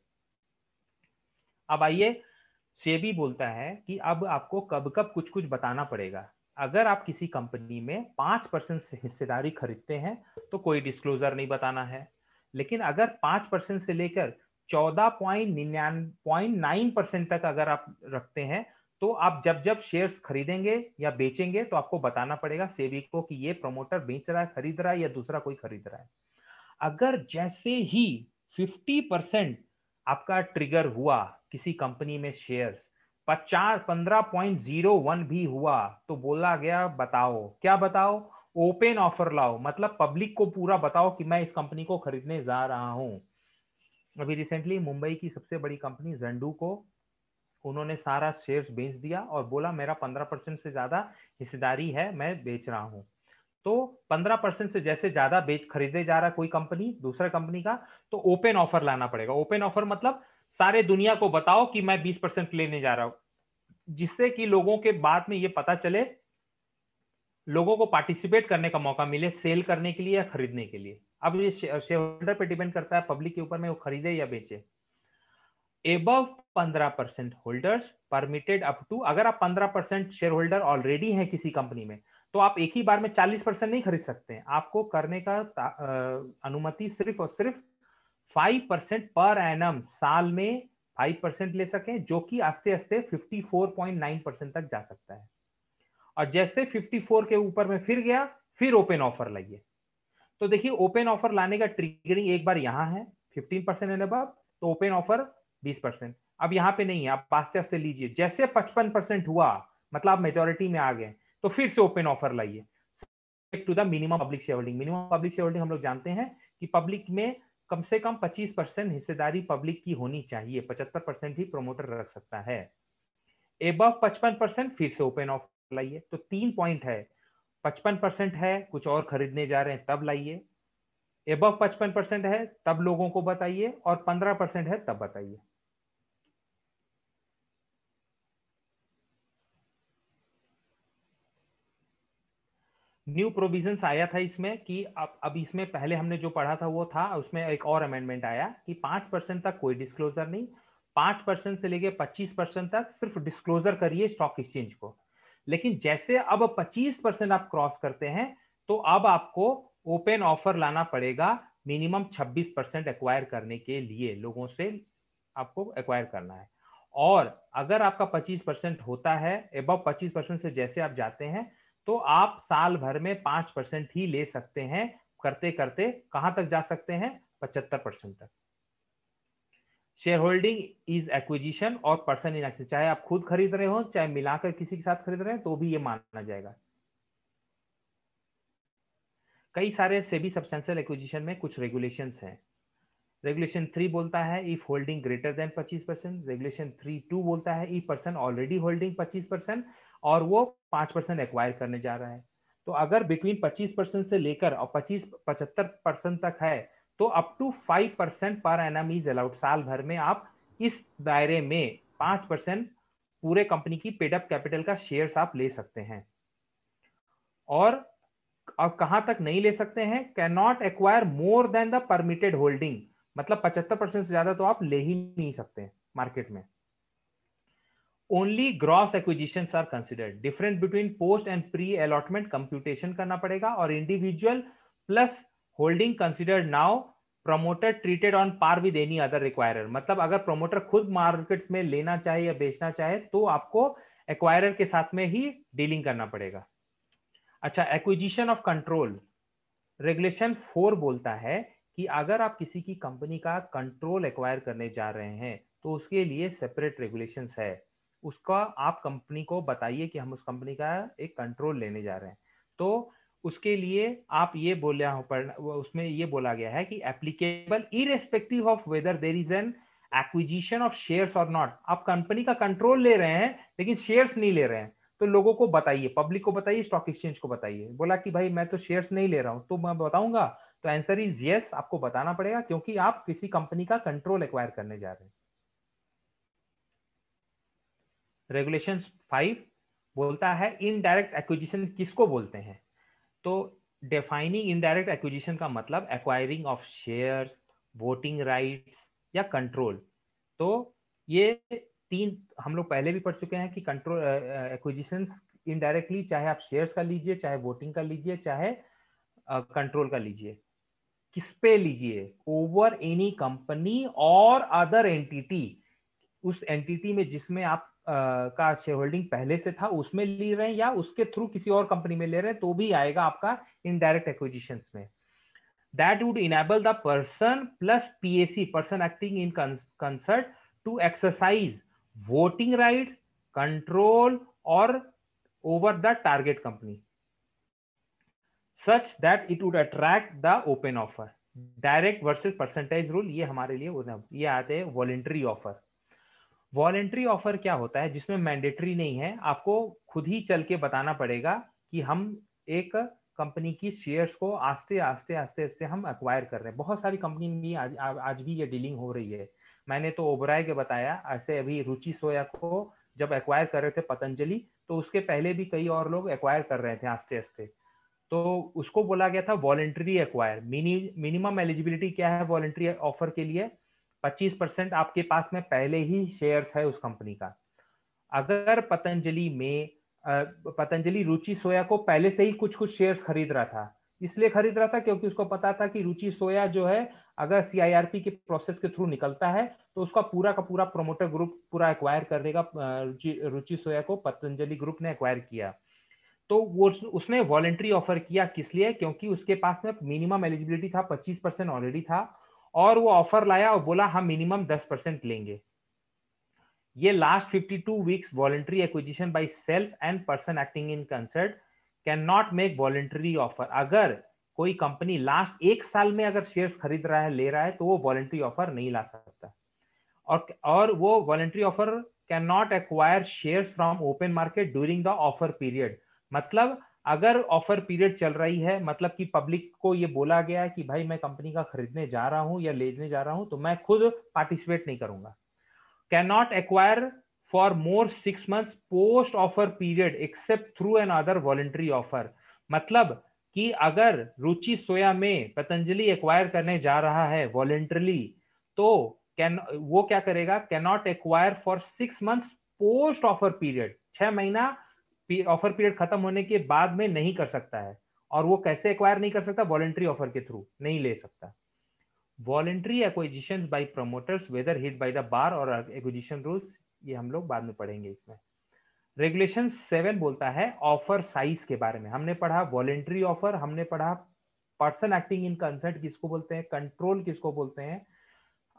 अब आइए, सेबी बोलता है कि अब आपको कब कब कुछ कुछ बताना पड़ेगा। अगर आप किसी कंपनी में पांच परसेंट हिस्सेदारी खरीदते हैं तो कोई डिस्क्लोजर नहीं बताना है, लेकिन अगर पांच परसेंट से लेकर चौदह पॉइंट नाइन परसेंट तक अगर आप रखते हैं, तो आप जब जब शेयर्स खरीदेंगे या बेचेंगे तो आपको बताना पड़ेगा सेबी को कि ये प्रमोटर बेच रहा है, खरीद रहा है, या दूसरा कोई खरीद रहा है। अगर जैसे ही पचास परसेंट आपका ट्रिगर हुआ किसी कंपनी में शेयर्स, पचास पंद्रह पॉइंट ज़ीरो वन भी हुआ, तो बोला गया बताओ, क्या बताओ, ओपन ऑफर लाओ, मतलब पब्लिक को पूरा बताओ कि मैं इस कंपनी को खरीदने जा रहा हूं। अभी रिसेंटली मुंबई की सबसे बड़ी कंपनी ज़ेंडू को उन्होंने सारा शेयर्स बेच दिया और बोला मेरा पंद्रह परसेंट से ज्यादा हिस्सेदारी है, मैं बेच रहा हूं। तो पंद्रह परसेंट से जैसे ज्यादा बेच खरीदे जा रहा है कोई कंपनी दूसरा कंपनी का, तो ओपन ऑफर लाना पड़ेगा। ओपन ऑफर मतलब सारे दुनिया को बताओ कि मैं बीस परसेंट लेने जा रहा हूं, जिससे कि लोगों के बाद में ये पता चले, लोगों को पार्टिसिपेट करने का मौका मिले सेल करने के लिए या खरीदने के लिए। अब ये शेयर होल्डर पे डिपेंड करता है पब्लिक के ऊपर में वो खरीदे या बेचे। एबव पंद्रह percent holders permitted up to, अगर आप पंद्रह परसेंट शेयर होल्डर ऑलरेडी हैं किसी कंपनी में, तो आप एक ही बार में चालीस परसेंट नहीं खरीद सकते हैं, आपको करने का अनुमति सिर्फ और सिर्फ पाँच परसेंट पर एनम, साल में पाँच परसेंट ले सकें, जो कि आस्ते आस्ते चौवन पॉइंट नौ परसेंट तक जा सकता है। और जैसे चौवन के ऊपर में फिर गया, फिर ओपन ऑफर लाइए। तो देखिए ओपन ऑफर लाने का ट्रिगरिंग एक बार यहां है पंद्रह परसेंट एंड अबव, तो ओपन ऑफर बीस परसेंट। अब यहां पे नहीं है, आप आस्ते आस्ते लीजिए, जैसे पचपन परसेंट हुआ मतलब आप मेजॉरिटी में आ गए, तो फिर से ओपन ऑफर लाइए to the minimum public share holding. Minimum public share holding हम लोग जानते हैं कि पब्लिक में कम से कम पच्चीस परसेंट हिस्सेदारी पब्लिक की होनी चाहिए, पचहत्तर परसेंट ही प्रोमोटर रख सकता है। एबव पचपन परसेंट फिर से ओपन ऑफर लाइए। तो तीन पॉइंट है, पचपन परसेंट है कुछ और खरीदने जा रहे हैं तब लाइए, एबव पचपन परसेंट है तब लोगों को बताइए, और पंद्रह परसेंट है तब बताइए। न्यू प्रोविजंस आया था इसमें कि अब अब इसमें पहले हमने जो पढ़ा था वो था, उसमें एक और अमेंडमेंट आया कि पांच परसेंट तक कोई डिस्क्लोजर नहीं, पांच परसेंट से लेके पच्चीस परसेंट तक सिर्फ डिस्क्लोजर करिए स्टॉक एक्सचेंज को। लेकिन जैसे अब पच्चीस परसेंट आप क्रॉस करते हैं, तो अब आपको ओपन ऑफर लाना पड़ेगा मिनिमम छब्बीस परसेंट एक्वायर करने के लिए, लोगों से आपको एक्वायर करना है। और अगर आपका पच्चीस परसेंट होता है, एबव पच्चीस परसेंट से जैसे आप जाते हैं, तो आप साल भर में पांच परसेंट ही ले सकते हैं, करते करते कहां तक जा सकते हैं, पचहत्तर परसेंट तक। शेयर होल्डिंग इज एक्विजिशन और पर्सन इन एक्सेस, चाहे आप खुद खरीद रहे हो चाहे मिलाकर किसी के साथ खरीद रहे हैं तो भी ये माना जाएगा। कई सारे सेबी सब्सटेंशियल एक्विजिशन में कुछ रेगुलेशंस हैं। रेगुलेशन थ्री बोलता है इफ होल्डिंग ग्रेटर देन पच्चीस परसेंट, रेगुलेशन थ्री टू बोलता है इफ पर्सन ऑलरेडी होल्डिंग पच्चीस परसेंट और वो पांच परसेंट एक्वायर करने जा रहा है। तो अगर बिटवीन पच्चीस परसेंट से लेकर और पच्चीस पचहत्तर परसेंट तक है तो up to five percent per annum is allowed. साल भर में आप इस दायरे में पांच परसेंट पूरे कंपनी की पेड अप कैपिटल का शेयर्स आप ले सकते हैं। और अब कहां तक नहीं ले सकते हैं, can not acquire more than the permitted holding, मतलब पचहत्तर परसेंट से ज्यादा तो आप ले ही नहीं सकते मार्केट में। Only gross acquisitions are considered. Difference between post and pre allotment computation करना पड़ेगा। और individual plus holding considered now, promoter treated on par with any other acquirer, मतलब अगर प्रमोटर खुद मार्केट में लेना चाहे या बेचना चाहे तो आपको एक्वायरर के साथ में ही डीलिंग करना पड़ेगा। अच्छा, acquisition of control, regulation four बोलता है कि अगर आप किसी की कंपनी का कंट्रोल एक्वायर करने जा रहे हैं तो उसके लिए सेपरेट रेगुलेशंस है। उसका आप कंपनी को बताइए कि हम उस कंपनी का एक कंट्रोल लेने जा रहे हैं, तो उसके लिए आप ये बोला हो, उसमें ये बोला गया है कि applicable irrespective of whether there is an acquisition of shares और नॉट। आप कंपनी का कंट्रोल ले रहे हैं लेकिन शेयर्स नहीं ले रहे हैं, तो लोगों को बताइए, पब्लिक को बताइए, स्टॉक एक्सचेंज को बताइए। बोला कि भाई मैं तो शेयर्स नहीं ले रहा हूं, तो मैं बताऊंगा, तो आंसर इज यस, आपको बताना पड़ेगा क्योंकि आप किसी कंपनी का कंट्रोल एक्वायर करने जा रहे हैं। रेगुलेशन फाइव बोलता है इनडायरेक्ट एक्विजिशन किसको बोलते हैं। तो डिफाइनिंग इनडायरेक्ट एक्विजिशन का मतलब acquiring of shares, voting rights या कंट्रोल। तो ये तीन हम लोग पहले भी पढ़ चुके हैं कि कंट्रोल एक्विजिशंस इनडायरेक्टली, चाहे आप शेयर्स का लीजिए, चाहे वोटिंग का लीजिए, चाहे कंट्रोल uh, का लीजिए, किस पे लीजिए, ओवर एनी कंपनी और अदर एंटिटी, उस एंटिटी में जिसमें आप uh, का शेयर होल्डिंग पहले से था उसमें ले रहे हैं या उसके थ्रू किसी और कंपनी में ले रहे हैं तो भी आएगा आपका इनडायरेक्ट एक्विजिशंस में। That would enable the person plus PAC, person acting in concert, to exercise voting rights, control or over the target company such that it would attract the open offer. Direct versus percentage rule, ये हमारे लिए ये आते हैं voluntary offer. Voluntary offer क्या होता है, जिसमें मैंडेटरी नहीं है, आपको खुद ही चल के बताना पड़ेगा कि हम एक कंपनी की शेयर्स को आस्ते आस्ते आस्ते आस्ते हम एक्वायर कर रहे हैं। बहुत सारी कंपनी में आज, आज भी ये डीलिंग हो रही है। मैंने तो ओबराय के बताया, ऐसे अभी रुचि सोया को जब एक्वायर कर रहे थे पतंजलि, तो उसके पहले भी कई और लोग एक्वायर कर रहे थे आस्ते आस्ते, तो उसको बोला गया था वॉलेंट्री एक्वायर। मिनिमम एलिजिबिलिटी क्या है वॉलेंट्री ऑफर के लिए, पच्चीस परसेंट आपके पास में पहले ही शेयर्स है उस कंपनी का। अगर पतंजलि में पतंजलि रुचि सोया को पहले से ही कुछ कुछ शेयर्स खरीद रहा था, इसलिए खरीद रहा था क्योंकि उसको पता था कि रुचि सोया जो है अगर सीआईआरपी के प्रोसेस के थ्रू निकलता है तो उसका पूरा का पूरा प्रोमोटर ग्रुप पूरा एक्वायर कर देगा। रुचि सोया को पतंजलि ग्रुप ने एक्वायर किया, तो वो उसने वॉलेंट्री ऑफर किया, किस लिए, क्योंकि उसके पास में मिनिमम एलिजिबिलिटी था, पच्चीस परसेंट ऑलरेडी था, और वो ऑफर लाया और बोला हम मिनिमम दस परसेंट लेंगे। ये last fifty two weeks voluntary acquisition by self and person acting in concert can not make voluntary offer. अगर कोई कंपनी लास्ट एक साल में अगर शेयर्स खरीद रहा है, ले रहा है, तो वो वॉलेंट्री ऑफर नहीं ला सकता। और और वो voluntary offer can not acquire shares from open market during the offer period. मतलब अगर ऑफर पीरियड चल रही है, मतलब कि पब्लिक को ये बोला गया है कि भाई मैं कंपनी का खरीदने जा रहा हूं या लेने जा रहा हूं, तो मैं खुद पार्टिसिपेट नहीं करूंगा। Can not acquire for more six months post offer period except through an other voluntary offer. मतलब कि अगर रुचि सोया में पतंजलि एक्वायर करने जा रहा है वॉलेंट्रली, तो कैन वो क्या करेगा, can not acquire for six months post offer period, छह महीना ऑफर पीरियड खत्म होने के बाद में नहीं कर सकता है। और वो कैसे एक्वायर नहीं कर सकता, वॉलेंट्री ऑफर के थ्रू नहीं ले सकता। Voluntary acquisitions by promoters whether hit by the bar और एक्विजिशन रूल्स, ये हम लोग बाद में पढ़ेंगे इसमें। रेगुलेशन सेवन बोलता है ऑफर साइज के बारे में। हमने पढ़ा वॉलेंट्री ऑफर, हमने पढ़ा पर्सन एक्टिंग इन कंसर्ट किसको बोलते हैं, कंट्रोल किसको बोलते हैं।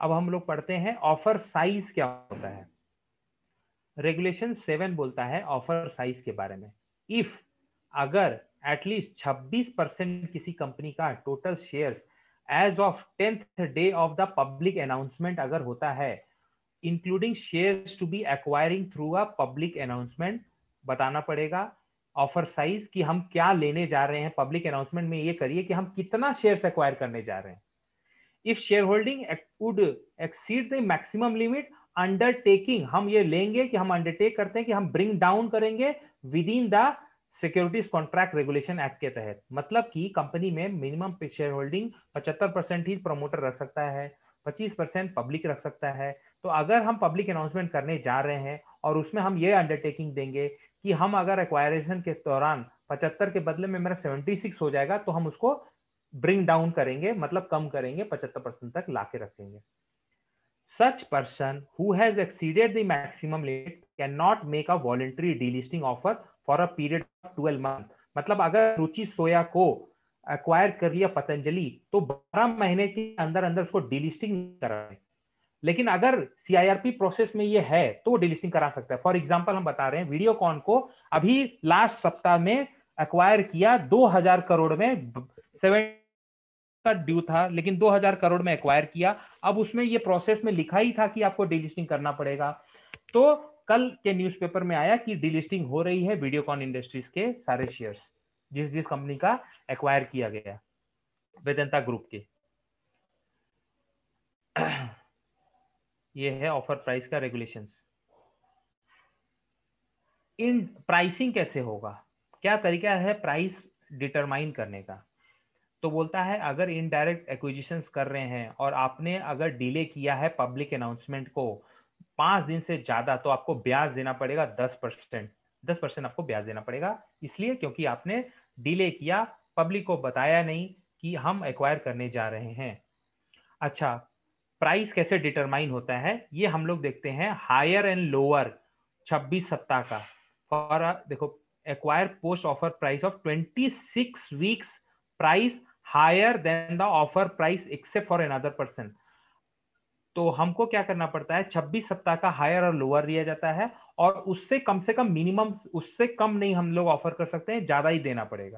अब हम लोग पढ़ते हैं ऑफर साइज क्या होता है। रेगुलेशन सेवन बोलता है ऑफर साइज के बारे में। इफ अगर एटलीस्ट छब्बीस परसेंट किसी कंपनी का total shares as of tenth day of the public announcement अगर होता है, including shares to be acquiring through a public announcement, बताना पड़ेगा ऑफर साइज कि हम क्या लेने जा रहे हैं। पब्लिक अनाउंसमेंट में ये करिए कि हम कितना शेयर्स एक्वायर करने जा रहे हैं। If share holding would exceed the maximum limit, undertaking हम ये लेंगे कि हम अंडरटेक करते हैं कि हम ब्रिंग डाउन करेंगे within the securities contract regulation act के तहत। मतलब कि कंपनी में मिनिमम शेयर होल्डिंग पचहत्तर परसेंट ही प्रमोटर रख सकता है, पच्चीस परसेंट पब्लिक रख सकता है। तो अगर हम पब्लिक अनाउंसमेंट करने जा रहे हैं और उसमें हम ये अंडरटेकिंग देंगे कि हम अगर एक्वायरेशन के दौरान पचहत्तर के बदले में मेरा छिहत्तर हो जाएगा, तो हम उसको ब्रिंग डाउन करेंगे, मतलब कम करेंगे, पचहत्तर परसेंट तक लाके रखेंगे। Such person who has exceeded the maximum limit cannot make a voluntary delisting offer for a period of twelve months। मतलब अगर रुचि सोया को एक्वायर कर लिया पतंजलि तो बारह महीने के अंदर अंदर उसको डीलिस्टिंग कराए। लेकिन अगर सीआईआरपी प्रोसेस में ये है तो वो डीलिस्टिंग करा सकता है। फॉर एग्जांपल हम बता रहे हैं, वीडियोकॉन को अभी लास्ट सप्ताह में एक्वायर किया दो हज़ार करोड़ में, सेवन का ड्यू था लेकिन दो हज़ार करोड़ में एक्वायर किया। अब उसमें ये प्रोसेस में लिखा ही था कि आपको डीलिस्टिंग करना पड़ेगा। तो कल के न्यूज़पेपर में आया कि डीलिस्टिंग हो रही है वीडियोकॉन इंडस्ट्रीज के सारे शेयर्स, जिस जिस कंपनी का एक्वायर किया गया वेदांता ग्रुप के। ये है ऑफर प्राइस का रेगुलेशंस। इन प्राइसिंग कैसे होगा, क्या तरीका है प्राइस डिटरमाइन करने का। तो बोलता है अगर इनडायरेक्ट एक्विजिशंस कर रहे हैं और आपने अगर डिले किया है पब्लिक अनाउंसमेंट को पांच दिन से ज्यादा, तो आपको ब्याज देना पड़ेगा दस परसेंट। दस परसेंट आपको ब्याज देना पड़ेगा, इसलिए क्योंकि आपने डिले किया, पब्लिक को बताया नहीं कि हम एक्वायर करने जा रहे हैं। अच्छा, प्राइस कैसे डिटरमाइन होता है ये हम लोग देखते हैं। हायर एंड लोअर छब्बीस सप्ताह का फॉर देखो, acquire post offer price of छब्बीस weeks price higher than the offer price except for another person. तो हमको क्या करना पड़ता है, छब्बीस सप्ताह का हायर और लोअर दिया जाता है और उससे कम से कम मिनिमम, उससे कम नहीं हम लोग ऑफर कर सकते हैं, ज्यादा ही देना पड़ेगा।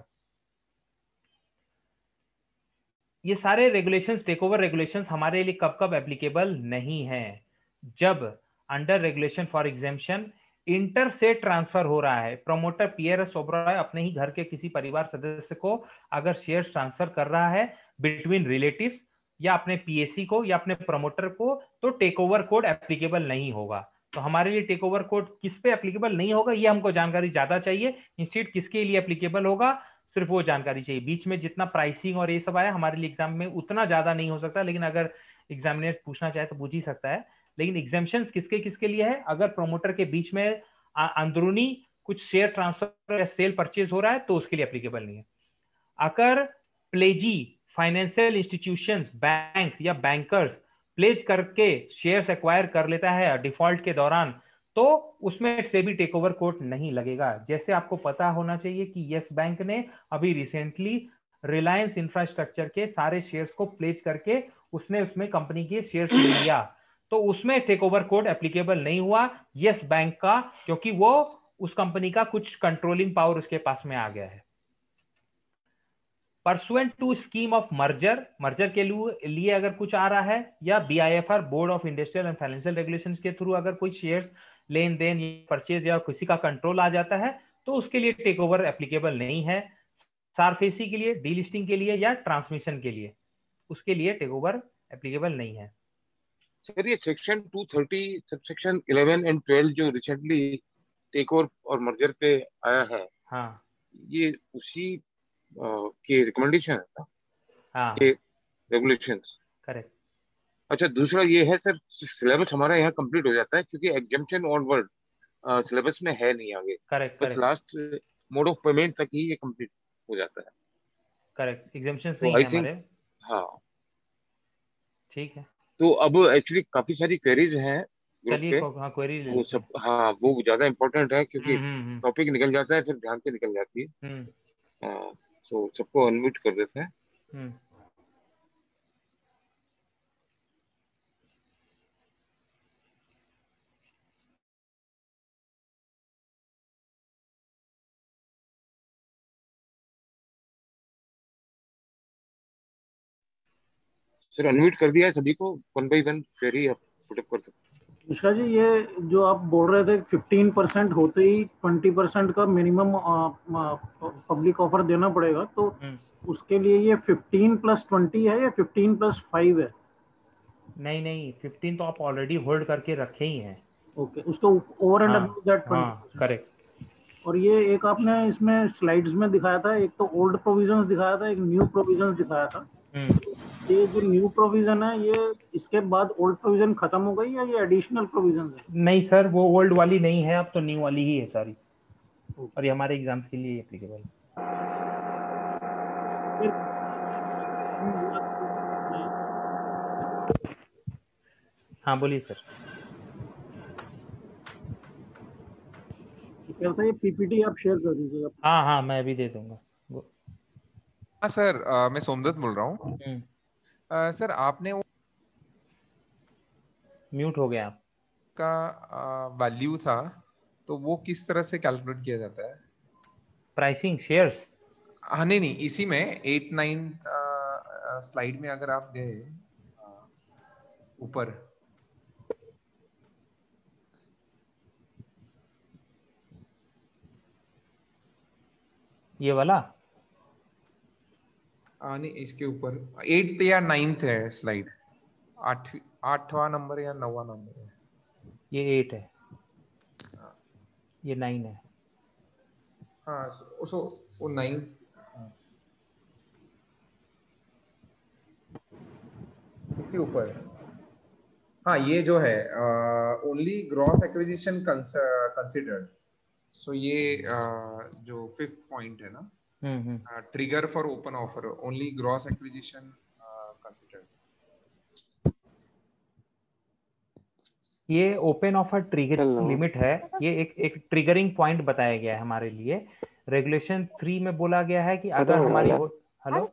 ये सारे रेगुलेशंस, टेक ओवर रेगुलेशंस हमारे लिए कब कब एप्लीकेबल नहीं है, जब under regulation four exemption inter se transfer हो रहा है। प्रमोटर पीआरएस ओबरॉय अपने ही घर के किसी परिवार सदस्य को अगर शेयर्स ट्रांसफर कर रहा है बिटवीन रिलेटिव्स या अपने पीएसी को या अपने प्रमोटर को, तो टेक ओवर कोड एप्लीकेबल नहीं होगा। तो हमारे लिए टेक ओवर कोड किस पे एप्लीकेबल नहीं होगा ये हमको जानकारी ज्यादा चाहिए। इंस्टीट्यूट किसके लिए एप्लीकेबल होगा सिर्फ वो जानकारी चाहिए। बीच में जितना प्राइसिंग और ये सब आया हमारे लिए एग्जाम में उतना ज्यादा नहीं हो सकता, लेकिन अगर एग्जामिनर पूछना चाहे तो पूछ ही सकता है। लेकिन एग्जेम्पशंस किसके किसके लिए है, अगर प्रोमोटर के बीच में अंदरूनी कुछ शेयर ट्रांसफर या सेल परचेज हो रहा है तो उसके लिए एप्लीकेबल नहीं है। अगर प्लेजी फाइनेंशियल इंस्टीट्यूशंस, बैंक या बैंकर्स प्लेज करके शेयर्स एक्वायर कर लेता है डिफॉल्ट के दौरान, तो उसमें से भी टेक ओवर कोड नहीं लगेगा। जैसे आपको पता होना चाहिए कि यस बैंक ने अभी रिसेंटली रिलायंस इंफ्रास्ट्रक्चर के सारे शेयर्स को प्लेज करके उसने उसमें कंपनी के शेयर्स ले लिया, तो उसमें टेक ओवर कोड एप्लीकेबल नहीं हुआ यस बैंक का, क्योंकि वो उस कंपनी का कुछ कंट्रोलिंग पावर उसके पास में आ गया है। Pursuant to scheme of merger, merger के लिए अगर कुछ आ रहा है, या BIFR board of industrial and financial regulations के थ्रू अगर कोई शेयर्स लेन देन या परचेज या किसी का कंट्रोल आ जाता है, तो उसके लिए टेक ओवर एप्लीकेबल नहीं है। सारफेसी के लिए, डीलिस्टिंग के लिए या ट्रांसमिशन के लिए, उसके लिए टेक ओवर एप्लीकेबल नहीं है। सर ये सेक्शन दो सौ तीस सबसेक्शन ग्यारह एंड बारह जो रिसेंटली टेक ओवर और मर्जर पे आया है, हाँ ये उसी आ, के रिकमेंडेशन है ना? हाँ ये रेगुलेशंस। करेक्ट। अच्छा, दूसरा ये है सर, सिलेबस हमारा यहाँ कंप्लीट हो जाता है क्योंकि एग्जाम्पशन ऑनवर्ड सिलेबस में है नहीं आगे, करेक्ट बस correct last mode of payment तक ही ये कंप्लीट हो जाता है। करेक्ट, एग्जाम्पशंस तो नहीं आई है थिंक, हमारे। हाँ, ठीक है, तो अब एक्चुअली काफी सारी क्वेरीज हैं ग्रुप चलिए पे, हाँ क्वेरी ले वो लेते सब, हैं। हाँ वो ज्यादा इंपॉर्टेंट है क्योंकि हम्म हम्म टॉपिक निकल जाता है फिर ध्यान से निकल जाती है। हम्म हाँ, तो सबको अनम्यूट कर देते हैं। हम्म सर अनम्यूट कर दिया है सभी को, वन बाय वन क्वेरी आप पुटअप कर सकते हैं। मिश्रा जी, ये जो आप बोल रहे थे फिफ्टीन परसेंट होते ही ट्वेंटी परसेंट का मिनिमम पब्लिक ऑफर देना पड़ेगा, तो उसके लिए ये फिफ्टीन प्लस ट्वेंटी है या फिफ्टीन प्लस फाइव है? नहीं नहीं, फिफ्टीन तो आप ऑलरेडी होल्ड करके रखे ही हैं। ओके, उसको over and above that twenty. Correct. और ये एक आपने इसमें स्लाइड्स में दिखाया था, एक तो ओल्ड प्रोविजंस दिखाया था, एक न्यू प्रोविजंस दिखाया था। ये जो न्यू प्रोविजन है, ये इसके बाद ओल्ड प्रोविजन खत्म हो गई या ये एडिशनल प्रोविजन है? नहीं सर, वो ओल्ड वाली नहीं है, अब तो न्यू वाली ही है सारी, और ये हमारे एग्जाम्स के लिए एप्लीकेबल है। हाँ बोलिए सर। कैसा ये पीपीटी आप शेयर कर दीजिएगा? हाँ हाँ, मैं अभी दे दूंगा। हाँ सर, आ, मैं सोमदत्त बोल रहा हूँ। सर आपने वो म्यूट हो गया का वैल्यू था, तो वो किस तरह से कैलकुलेट किया जाता है? Pricing shares? हाँ नहीं नहीं, इसी में एट नाइन स्लाइड में अगर आप गए ऊपर, ये वाला? आ, नहीं, इसके ऊपर एट या नाइन्थ है स्लाइड, आठ आठवां नंबर या नौवां नंबर है। ये एट है, ये नाइन है। हाँ, सो, सो वो नाइन, इसके ऊपर। हाँ, ये जो है only gross acquisition considered, so ये uh, जो फिफ्थ पॉइंट है ना, trigger for open offer, only gross acquisition considered. ये ओपन ऑफर ट्रिगरिंग लिमिट है, ये एक एक ट्रिगरिंग पॉइंट बताया गया है हमारे लिए। रेगुलेशन थ्री में बोला गया है कि अगर हमारी हेलो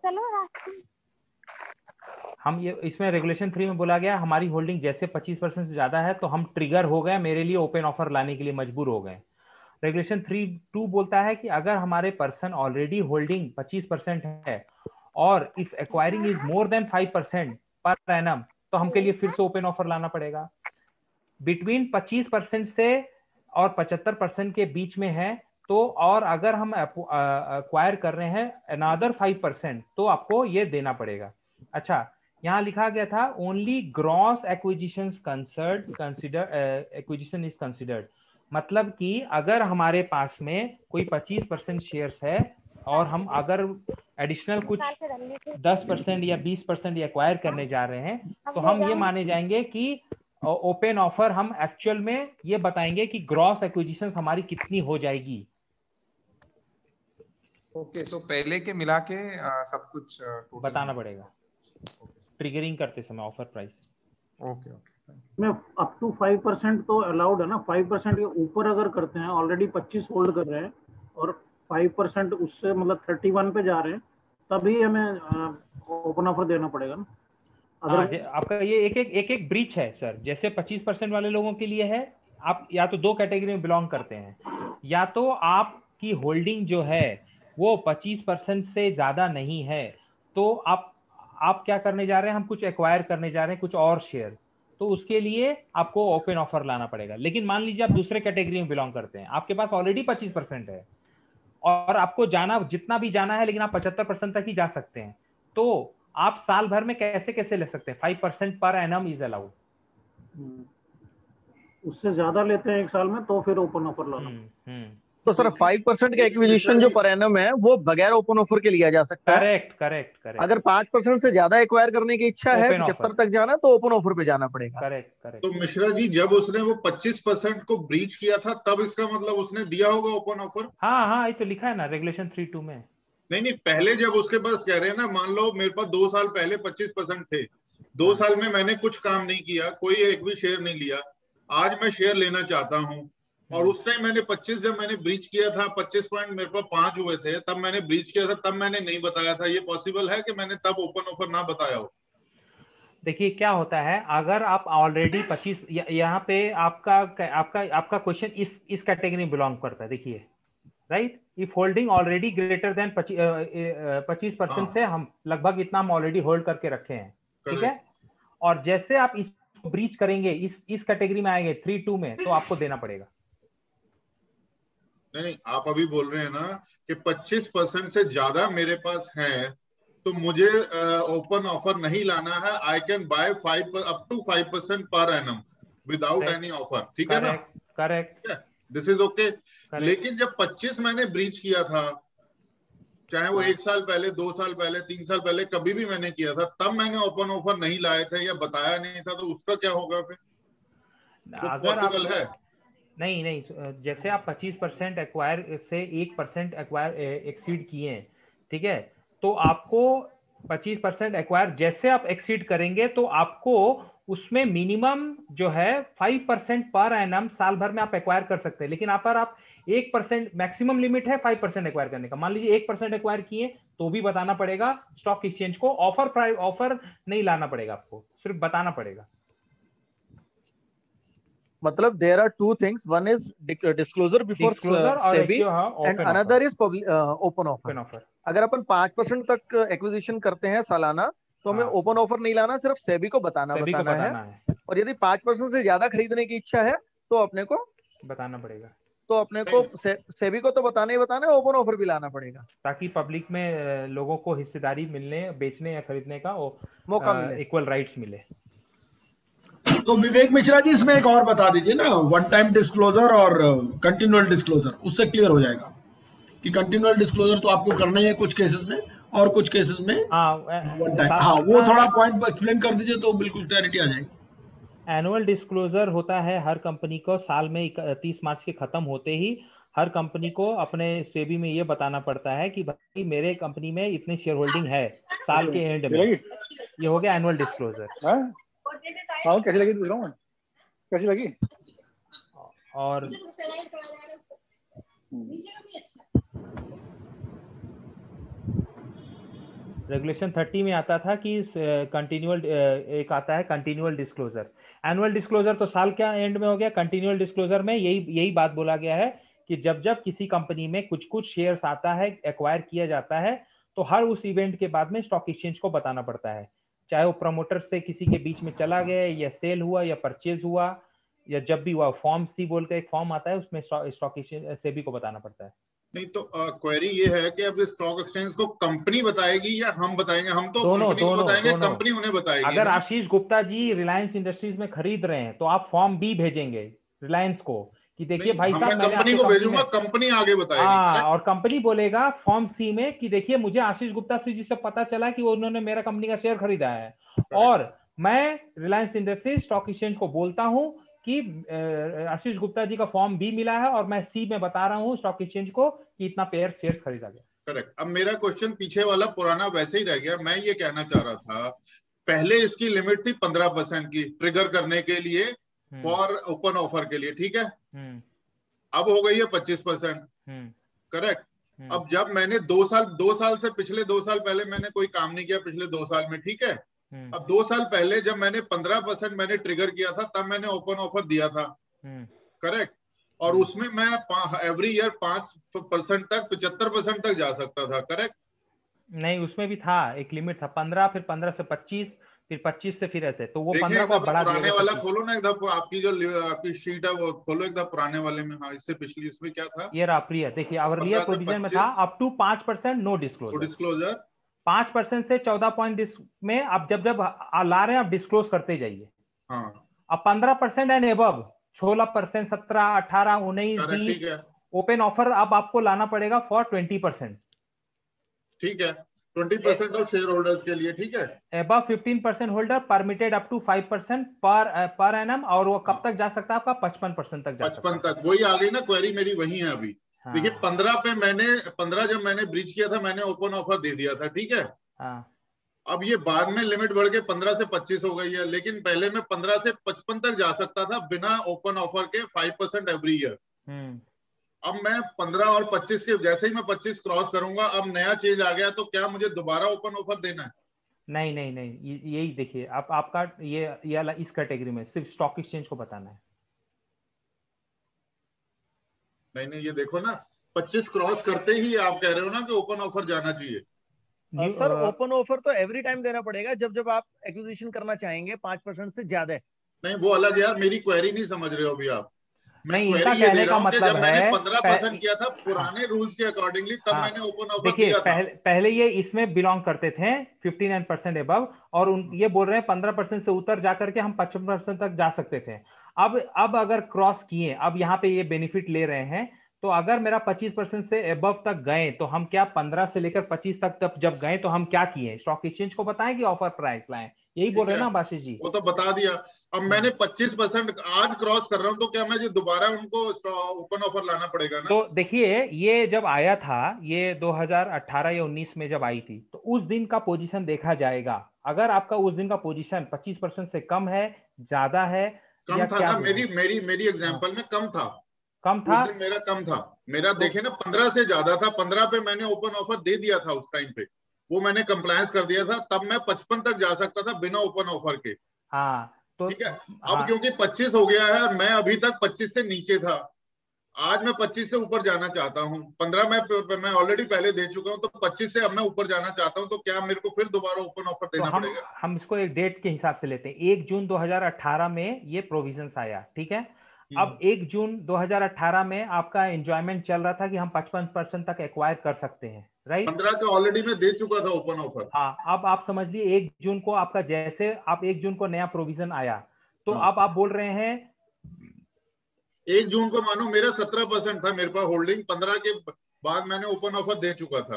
हम ये इसमें रेगुलेशन थ्री में बोला गया हमारी होल्डिंग जैसे पच्चीस परसेंट से ज्यादा है तो हम ट्रिगर हो गए, मेरे लिए ओपन ऑफर लाने के लिए मजबूर हो गए। रेगुलेशन थ्री टू बोलता है कि अगर हमारे पर्सन ऑलरेडी होल्डिंग पच्चीस परसेंट है और if acquiring is more than five percent per annum, तो हमके लिए फिर से ओपन ऑफर लाना पड़ेगा। बिटवीन पच्चीस परसेंट से और पचहत्तर परसेंट के बीच में है तो, और अगर हम एक्वायर कर रहे हैं अनदर फाइव परसेंट तो आपको ये देना पड़ेगा। अच्छा, यहाँ लिखा गया था only gross acquisition concerned consider acquisition is considered, मतलब कि अगर हमारे पास में कोई पच्चीस परसेंट शेयर्स है और हम अगर एडिशनल कुछ दस परसेंट या बीस परसेंट एक्वायर करने जा रहे हैं तो हम ये माने जाएंगे कि ओपन ऑफर, हम एक्चुअल में ये बताएंगे कि ग्रॉस एक्विजिशन हमारी कितनी हो जाएगी। ओके, सो पहले के मिला के आ, सब कुछ बताना पड़ेगा ट्रिगरिंग करते समय ऑफर प्राइस। ओके ओके, में अप टू फाइव परसेंट तो अलाउड है ना? फाइव परसेंट के ऊपर अगर करते हैं, ऑलरेडी पच्चीस होल्ड कर रहे हैं और फाइव परसेंट उससे मतलब थर्टी वन पे जा रहे हैं, तभी हमें ओपन ऑफर देना पड़ेगा ना? अगर आपका ये एक एक एक एक ब्रीच है सर, जैसे पच्चीस परसेंट वाले लोगों के लिए है, आप या तो दो कैटेगरी में बिलोंग करते हैं, या तो आपकी होल्डिंग जो है वो पच्चीस परसेंट से ज्यादा नहीं है तो आप आप क्या करने जा रहे हैं, हम कुछ एक्वायर करने जा रहे हैं कुछ और शेयर, तो उसके लिए आपको ओपन ऑफर लाना पड़ेगा। लेकिन मान लीजिए आप दूसरे कैटेगरी में बिलोंग करते हैं, आपके पास ऑलरेडी पच्चीस परसेंट है और आपको जाना जितना भी जाना है लेकिन आप पचहत्तर परसेंट तक ही जा सकते हैं, तो आप साल भर में कैसे कैसे ले सकते हैं? Five percent per annum is allowed. उससे ज्यादा लेते हैं एक साल में तो फिर ओपन ऑफर लाना। तो सर फाइव परसेंट का एक्विजिशन जो पर एनम है वो बगैर ओपन ऑफर के लिया जा सकता है? Correct correct correct. अगर पांच परसेंट से ज्यादा एक्वायर करने की इच्छा है, पचहत्तर तक जाना, तो ओपन ऑफर पे जाना पड़ेगा। Correct correct. तो मिश्रा जी, जब उसने वो पच्चीस परसेंट को ब्रीच किया था तब इसका मतलब उसने दिया होगा ओपन ऑफर? हाँ हाँ, ये तो लिखा है ना रेगुलेशन थ्री टू में। नहीं नहीं, पहले जब उसके पास कह रहे हैं ना, मान लो मेरे पास दो साल पहले पच्चीस परसेंट थे, दो साल में मैंने कुछ काम नहीं किया, कोई एक भी शेयर नहीं लिया, आज मैं शेयर लेना चाहता हूँ और उस टाइम मैंने पच्चीस, जब मैंने ब्रीच किया था पच्चीस पॉइंट मेरे पास पांच हुए थे, तब मैंने ब्रीच किया था, तब मैंने नहीं बताया था, ये पॉसिबल है कि मैंने तब ओपन ऑफर ना बताया हो? देखिए क्या होता है, अगर आप ऑलरेडी पच्चीस, यहाँ पे आपका आपका आपका क्वेश्चन इस इस कैटेगरी में बिलोंग करता है। देखिए right, if holding already greater than पच्चीस परसेंट से हम लगभग इतना हम ऑलरेडी होल्ड करके रखे हैं, ठीक है, और जैसे आप इसको ब्रीच करेंगे, इस इस कैटेगरी में आएंगे थ्री टू में, तो आपको देना पड़ेगा। नहीं नहीं, आप अभी बोल रहे हैं ना कि पच्चीस परसेंट से ज्यादा मेरे पास है तो मुझे ओपन ऑफर नहीं लाना है। I can buy five up to five percent per annum without any offer, ठीक है ना? Correct, this is okay. लेकिन जब पच्चीस मैंने ब्रीच किया था, चाहे वो एक साल पहले, दो साल पहले, तीन साल पहले, कभी भी मैंने किया था, तब मैंने ओपन ऑफर नहीं लाए थे या बताया नहीं था, तो उसका क्या होगा फिर? वो पॉसिबल है? नहीं नहीं, जैसे आप पच्चीस परसेंट एक्वायर से एक परसेंट एक्वायर एक्सीड किए हैं, ठीक है, तो आपको पच्चीस परसेंट एक्वायर जैसे आप एक्सीड करेंगे तो आपको उसमें मिनिमम जो है फाइव परसेंट पर एनम साल भर में आप एक्वायर कर सकते हैं। लेकिन आप पर आप एक परसेंट मैक्सिमम लिमिट है फाइव परसेंट एक्वायर करने का। मान लीजिए एक परसेंट एक्वायर किए तो भी बताना पड़ेगा स्टॉक एक्सचेंज को। ऑफर प्राइस ऑफर नहीं लाना पड़ेगा, आपको सिर्फ बताना पड़ेगा। मतलब there are two things, one is disclosure before SEBI and another is open offer. अगर अपन पांच परसेंट तक एक्विजिशन करते हैं सालाना तो हमें ओपन ऑफर नहीं लाना, सिर्फ सेबी को बताना सेबी बताना, को बताना है।, है। और यदि पांच परसेंट से ज्यादा खरीदने की इच्छा है तो अपने को बताना पड़ेगा, तो अपने को से, सेबी को तो बताना ही बताना है, ओपन ऑफर भी लाना पड़ेगा, ताकि पब्लिक में लोगों को हिस्सेदारी मिलने, बेचने या खरीदने का मौका मिले, इक्वल राइट्स मिले। तो विवेक मिश्रा जी, इसमें एक और बता दीजिए ना, वन टाइम डिस्क्लोजर और कंटिन्यूअल डिस्क्लोजर, उससे क्लियर हो जाएगा कि कंटिन्यूअल डिस्क्लोजर तो आपको करना ही है कुछ केसेस में, और कुछ केसेस में वन टाइम। हाँ, वो थोड़ा पॉइंट एक्सप्लेन कर दीजिए तो बिल्कुल क्लैरिटी आ जाएगी। एनुअल डिस्क्लोजर होता है हर कंपनी को साल में तीस मार्च के खत्म होते ही हर कंपनी को अपने सेबी में ये बताना पड़ता है कि भाई मेरे कंपनी में इतनी शेयर होल्डिंग है साल के एंड में। ये हो गया एनुअल डिस्क्लोजर। हाँ, कैसी लगी पूछ रहा हूँ, कैसी लगी? और रेगुलेशन थर्टी में आता था कि कंटिन्यूअल एक आता है कंटिन्यूअल डिस्क्लोजर। एनुअल डिस्क्लोजर तो साल के एंड में हो गया। कंटिन्यूअल डिस्क्लोजर में यही यही बात बोला गया है कि जब जब किसी कंपनी में कुछ कुछ शेयर्स आता है, एक्वायर किया जाता है, तो हर उस इवेंट के बाद में स्टॉक एक्सचेंज को बताना पड़ता है, चाहे वो प्रमोटर से किसी के बीच में चला गया या सेल हुआ या परचेज हुआ या जब भी हुआ। फॉर्म सी बोल के एक फॉर्म आता है, उसमें स्टॉक एक्सचेंज सेबी को बताना पड़ता है। नहीं तो क्वेरी ये है कि अब स्टॉक एक्सचेंज को कंपनी बताएगी या हम बताएंगे? हम तो दोनों, कंपनी दोनों, को बताएंगे, दोनों। कंपनी उन्हें बताएगी। अगर आशीष गुप्ता जी रिलायंस इंडस्ट्रीज में खरीद रहे हैं तो आप फॉर्म बी भेजेंगे रिलायंस को कि देखिए भाई साहब, मैं कंपनी को भेजूंगा, कंपनी आगे बताएगी। हाँ, और कंपनी बोलेगा फॉर्म सी में कि देखिए मुझे आशीष गुप्ता जी से पता चला कि उन्होंने मेरा कंपनी का शेयर खरीदा है और मैं रिलायंस इंडस्ट्रीज स्टॉक एक्सचेंज को बोलता हूं कि आशीष गुप्ता जी का फॉर्म बी मिला है और मैं सी में बता रहा हूं स्टॉक एक्सचेंज को कि इतना पेयर शेयर्स खरीदा गया। करेक्ट। अब मेरा क्वेश्चन पीछे वाला पुराना वैसे ही रह गया। मैं ये कहना चाह रहा था, पहले इसकी लिमिट थी पंद्रह परसेंट की ट्रिगर करने के लिए फॉर ओपन ऑफर के लिए, ठीक है? अब हो गई है पच्चीस परसेंट, करेक्ट? अब जब मैंने दो साल दो साल से पिछले दो साल पहले मैंने कोई काम नहीं किया पिछले दो साल में, ठीक है? अब दो साल पहले जब मैंने पंद्रह परसेंट मैंने ट्रिगर किया था तब मैंने ओपन ऑफर दिया था, करेक्ट? और उसमें मैं एवरी ईयर पांच परसेंट तक पचहत्तर परसेंट तक जा सकता था, करेक्ट? नहीं, उसमें भी था एक लिमिट था पंद्रह, फिर पंद्रह से पच्चीस, फिर पच्चीस से फिर ऐसे। तो वो पंद्रह को बढ़ा दिया। पुराने वाला खोलो ना, एकदम आपकी जो आपकी शीट है वो खोलो एकदम पुराने वाले में। हाँ, इससे पिछली इसमें क्या था? ये राप्रिया, देखिए अवरियर प्रोविजन में था अप टू पांच परसेंट नो डिस्क्लोजर। डिस्क्लोजर पांच परसेंट से चौदह पॉइंट में आप जब जब ला रहे हैं आप डिस्क्लोज करते जाइए। हाँ। अब पंद्रह परसेंट एंड एबव सोलह परसेंट, सत्रह, अठारह, उन्नीस, बीस ओपन ऑफर अब आपको लाना पड़ेगा फॉर ट्वेंटी परसेंट। ठीक है, twenty percent of share holders के लिए, ठीक है? Above fifteen percent holder permitted up to five percent per per annum, और वो कब तक जा सकता है आपका? पचपन परसेंट तक जा सकता है। पचपन तक। वही आ गई ना क्वेरी मेरी, वही है अभी। हाँ। देखिए पंद्रह पे मैंने पंद्रह जब मैंने ब्रीच किया था मैंने ओपन ऑफर दे दिया था, ठीक है? हाँ। अब ये बाद में लिमिट बढ़ के पंद्रह से पच्चीस हो गई है, लेकिन पहले मैं पंद्रह से पचपन तक जा सकता था बिना ओपन ऑफर के फाइव परसेंट एवरी ईयर। अब मैं पंद्रह और पच्चीस के जैसे ही मैं पच्चीस क्रॉस करूंगा, अब नया चेंज आ गया, तो क्या मुझे दोबारा ओपन ऑफर देना है? नहीं नहीं नहीं, यही देखिए आप आपका ये ये इस कैटेगरी में सिर्फ स्टॉक एक्सचेंज को बताना है। नहीं नहीं, ये देखो ना, पच्चीस क्रॉस करते ही आप कह रहे हो ना कि ओपन ऑफर जाना चाहिए। सर ओपन ऑफर तो एवरी टाइम देना पड़ेगा जब जब आप एक्विजिशन करना चाहेंगे पांच परसेंट से ज्यादा। नहीं वो अलग यार, मेरी क्वेरी नहीं समझ रहे हो अभी आप। मैं नहीं, क्वेरी इनका ये दे कहने रहा का हूँ कि मतलब जब मैंने है पंद्रह परसेंट किया था पुराने रूल्स के अकॉर्डिंगली, तब हाँ, मैंने ओपन ऑफर देखिए दिया था। पहले पहले ये इसमें बिलोंग करते थे फिफ्टी नाइन परसेंट एबव, और उन ये बोल रहे हैं पंद्रह परसेंट से उतर जाकर के हम पचपन परसेंट तक जा सकते थे। अब अब अगर क्रॉस किए, अब यहाँ पे ये बेनिफिट ले रहे हैं, तो अगर मेरा पच्चीस परसेंट से एबव तक गए तो हम क्या पंद्रह से लेकर पच्चीस तक तब जब गए तो हम क्या किए, स्टॉक एक्सचेंज को बताएं कि ऑफर प्राइस लाएं, यही बोल रहे हैं ना आशीष जी? वो तो बता दिया। अब मैंने पच्चीस परसेंट आज क्रॉस कर रहा हूँ, तो क्या मैं दोबारा उनको ओपन ऑफर लाना पड़ेगा ना? तो देखिए ये जब आया था, ये दो हज़ार अठारह या उन्नीस में जब आई थी, तो उस दिन का पोजीशन देखा जाएगा। अगर आपका उस दिन का पोजीशन पच्चीस परसेंट से कम है, ज्यादा है, कम या था क्या ना? मेरी मेरी मेरी एग्जांपल में कम था, कम था उस दिन मेरा कम था। मेरा देखे ना पंद्रह से ज्यादा था, पंद्रह पे मैंने ओपन ऑफर दे दिया था उस टाइम पे, वो मैंने कंप्लायंस कर दिया था, तब मैं पचपन तक जा सकता था बिना ओपन ऑफर के। हाँ तो ठीक है। हाँ, अब क्योंकि पच्चीस हो गया है, मैं अभी तक पच्चीस से नीचे था, आज मैं पच्चीस से ऊपर जाना चाहता हूँ। पंद्रह में मैं ऑलरेडी पहले दे चुका हूँ, तो पच्चीस से अब मैं ऊपर जाना चाहता हूँ, तो क्या मेरे को फिर दोबारा ओपन ऑफर देना तो हम, पड़ेगा? हम इसको एक डेट के हिसाब से लेते हैं। एक जून दो हज़ार अठारह में ये प्रोविजंस आया, ठीक है। अब एक जून दो हज़ार अठारह में आपका एंजॉयमेंट चल रहा था कि हम पचपन परसेंट तक एक्वायर कर सकते हैं, राइट? पंद्रह का ऑलरेडी मैं दे चुका था ओपन ऑफर। हाँ, अब आप समझ लिए एक जून को आपका, जैसे आप एक जून को नया प्रोविजन आया, तो अब आप बोल रहे हैं एक जून को मानो मेरा सत्रह परसेंट था मेरे पास होल्डिंग, पंद्रह के बाद मैंने ओपन ऑफर दे चुका था।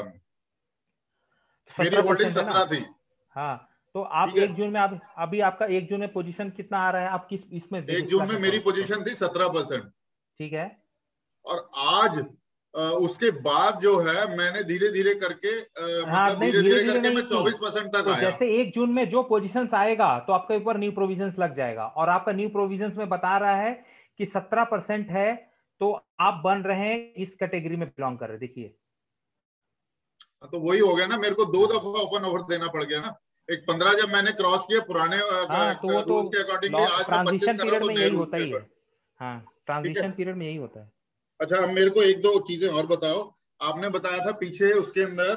मेरी होल्डिंग सत्रह थी। हाँ, तो आप एक जून में आप अभी आपका एक जून में पोजीशन कितना आ रहा है? आप किस इसमें एक जून में मेरी पोजीशन थी सत्रह परसेंट, ठीक है। और आज आ, उसके बाद जो है मैंने धीरे धीरे करके आ, हाँ, मतलब धीरे धीरे करके मैं चौबीस परसेंट तक तो आया। जैसे एक जून में जो पोजीशंस आएगा तो आपके ऊपर न्यू प्रोविजंस लग जाएगा, और आपका न्यू प्रोविजंस में बता रहा है कि सत्रह परसेंट है, तो आप बन रहे हैं इस कैटेगरी में बिलोंग कर रहे हैं। देखिए तो वही हो गया ना, मेरे को दो दफा ओपन ऑफर देना पड़ गया ना। एक पंद्रह जब मैंने क्रॉस किया पुराने हाँ, तो वो रूल्स के अकॉर्डिंग, आज मैं पच्चीस कर रहा हूं तो नए रूल्स के अकॉर्डिंग। हाँ, ट्रांजिशन पीरियड में यही होता है। अच्छा, अब मेरे को एक दो चीजें और बताओ। आपने बताया था पीछे उसके अंदर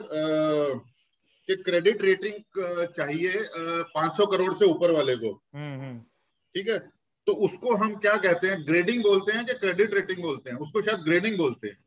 कि क्रेडिट रेटिंग चाहिए पाँच सौ करोड़ से ऊपर वाले को, ठीक है? तो उसको हम क्या कहते हैं, ग्रेडिंग बोलते हैं कि क्रेडिट रेटिंग बोलते हैं? उसको शायद ग्रेडिंग बोलते हैं।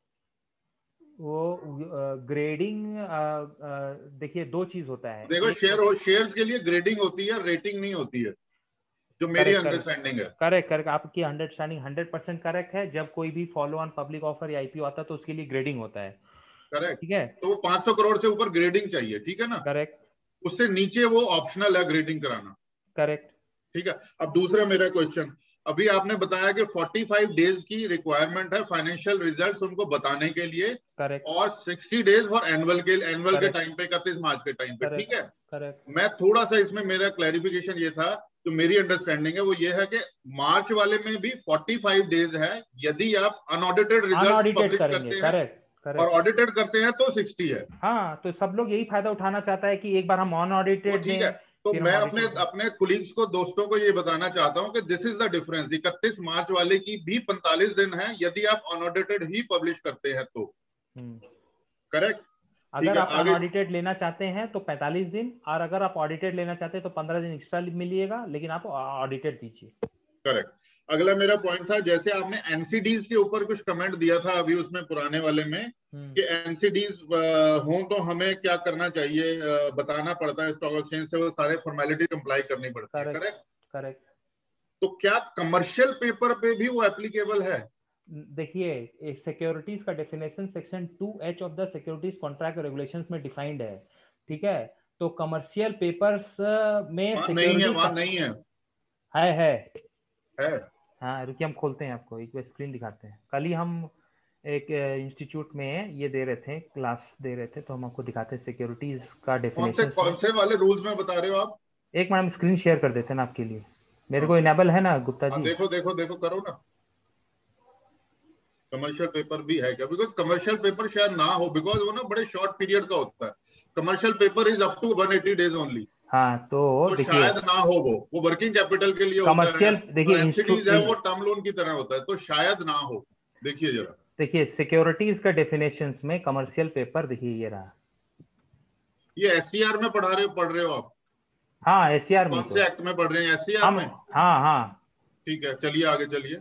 वो ग्रेडिंग, देखिए दो चीज होता है। देखो शेयर हो, शेयर्स के लिए ग्रेडिंग होती है, रेटिंग नहीं होती है, जो मेरी अंडरस्टैंडिंग है। करेक्ट करेक्ट, आपकी अंडरस्टैंडिंग हंड्रेड परसेंट करेक्ट है। जब कोई भी फॉलो ऑन पब्लिक ऑफर या आईपीओ आता है तो उसके लिए ग्रेडिंग होता है, करेक्ट, ठीक है। तो वो पाँच सौ करोड़ से ऊपर ग्रेडिंग चाहिए, ठीक है ना? करेक्ट। उससे नीचे वो ऑप्शनल है ग्रेडिंग कराना, करेक्ट, ठीक है। अब दूसरा मेरा क्वेश्चन, अभी आपने बताया कि पैंतालीस डेज की रिक्वायरमेंट है फाइनेंशियल रिजल्ट्स उनको बताने के लिए, करेक्ट, और साठ डेज फॉर एनुअल के एनुअल के टाइम पे, इकतीस मार्च के टाइम पे, ठीक है। करेक्ट। मैं थोड़ा सा इसमें मेरा क्लैरिफिकेशन ये था, जो मेरी अंडरस्टैंडिंग है वो ये है कि मार्च वाले में भी पैंतालीस डेज है, यदि आप अनऑडिटेड रिजल्ट्स पब्लिश करते हैं और ऑडिटेड करते हैं तो साठ है। हाँ, तो सब लोग यही फायदा उठाना चाहता है कि एक बार हम अनऑडिटेड ठीक है। तो मैं अपने अपने कुलीग्स को, दोस्तों को ये बताना चाहता हूं कि दिस इज द डिफरेंस। इकतीस मार्च वाले की भी पैंतालीस दिन है यदि आप अनऑडिटेड ही पब्लिश करते हैं तो, करेक्ट। अगर आप अनऑडिटेड लेना चाहते हैं तो पैंतालीस दिन, और अगर आप ऑडिटेड लेना चाहते हैं तो पंद्रह दिन एक्स्ट्रा मिलिएगा, लेकिन आप ऑडिटेड दीजिए। करेक्ट। अगला मेरा पॉइंट था, जैसे आपने एनसीडीज के ऊपर कुछ कमेंट दिया था अभी उसमें पुराने वाले में, कि एनसीडीज हो तो हमें क्या करना चाहिए, बताना पड़ता है स्टॉक एक्सचेंज से, वो सारे फॉर्मेलिटी कंप्लाई करनी पड़ती है, करेक्ट? करेक्ट। तो क्या कमर्शियल पेपर पे भी वो एप्लीकेबल है? देखिए, सिक्योरिटीज का definition section two H of the securities contract regulations में डिफाइंड है, ठीक है। तो कमर्शियल पेपर्स में नहीं है, वहां नहीं है। है है है। हाँ, रुकिए हम खोलते हैं, आपको एक बार स्क्रीन दिखाते हैं। कल ही हम एक इंस्टीट्यूट में ये दे रहे थे, क्लास दे रहे थे, तो हम आपको दिखाते हैं सिक्योरिटीज का डेफिनेशन। कौन से कौन से वाले रूल्स में बता रहे हो आप? एक मिनट, हम स्क्रीन शेयर कर देते हैं ना आपके लिए। मेरे को इनेबल है ना गुप्ता जी? देखो देखो देखो, करो ना। कमर्शियल पेपर भी है क्या? बिकॉज कमर्शियल पेपर शायद ना हो, बिकॉज वो ना बड़े शॉर्ट पीरियड का होता है। Commercial paper is up to एक सौ अस्सी डेज ओनली। हाँ, तो, तो शायद ना हो, वो वो वर्किंग कैपिटल के लिए कमर्शियल होता है। देखिए, एनसीडीज है वो टर्म लोन की तरह होता है, तो शायद ना हो। देखिए जरा, देखिए सिक्योरिटीज का डेफिनेशंस में कमर्शियल पेपर, देखिए ये रहा। ये एससीआर में पढ़ा रहे पढ़ रहे हो आप? हाँ एससीआर में। कौन से एक्ट में पढ़ रहे हैं? एससीआर में? हाँ हाँ ठीक है, चलिए आगे चलिए।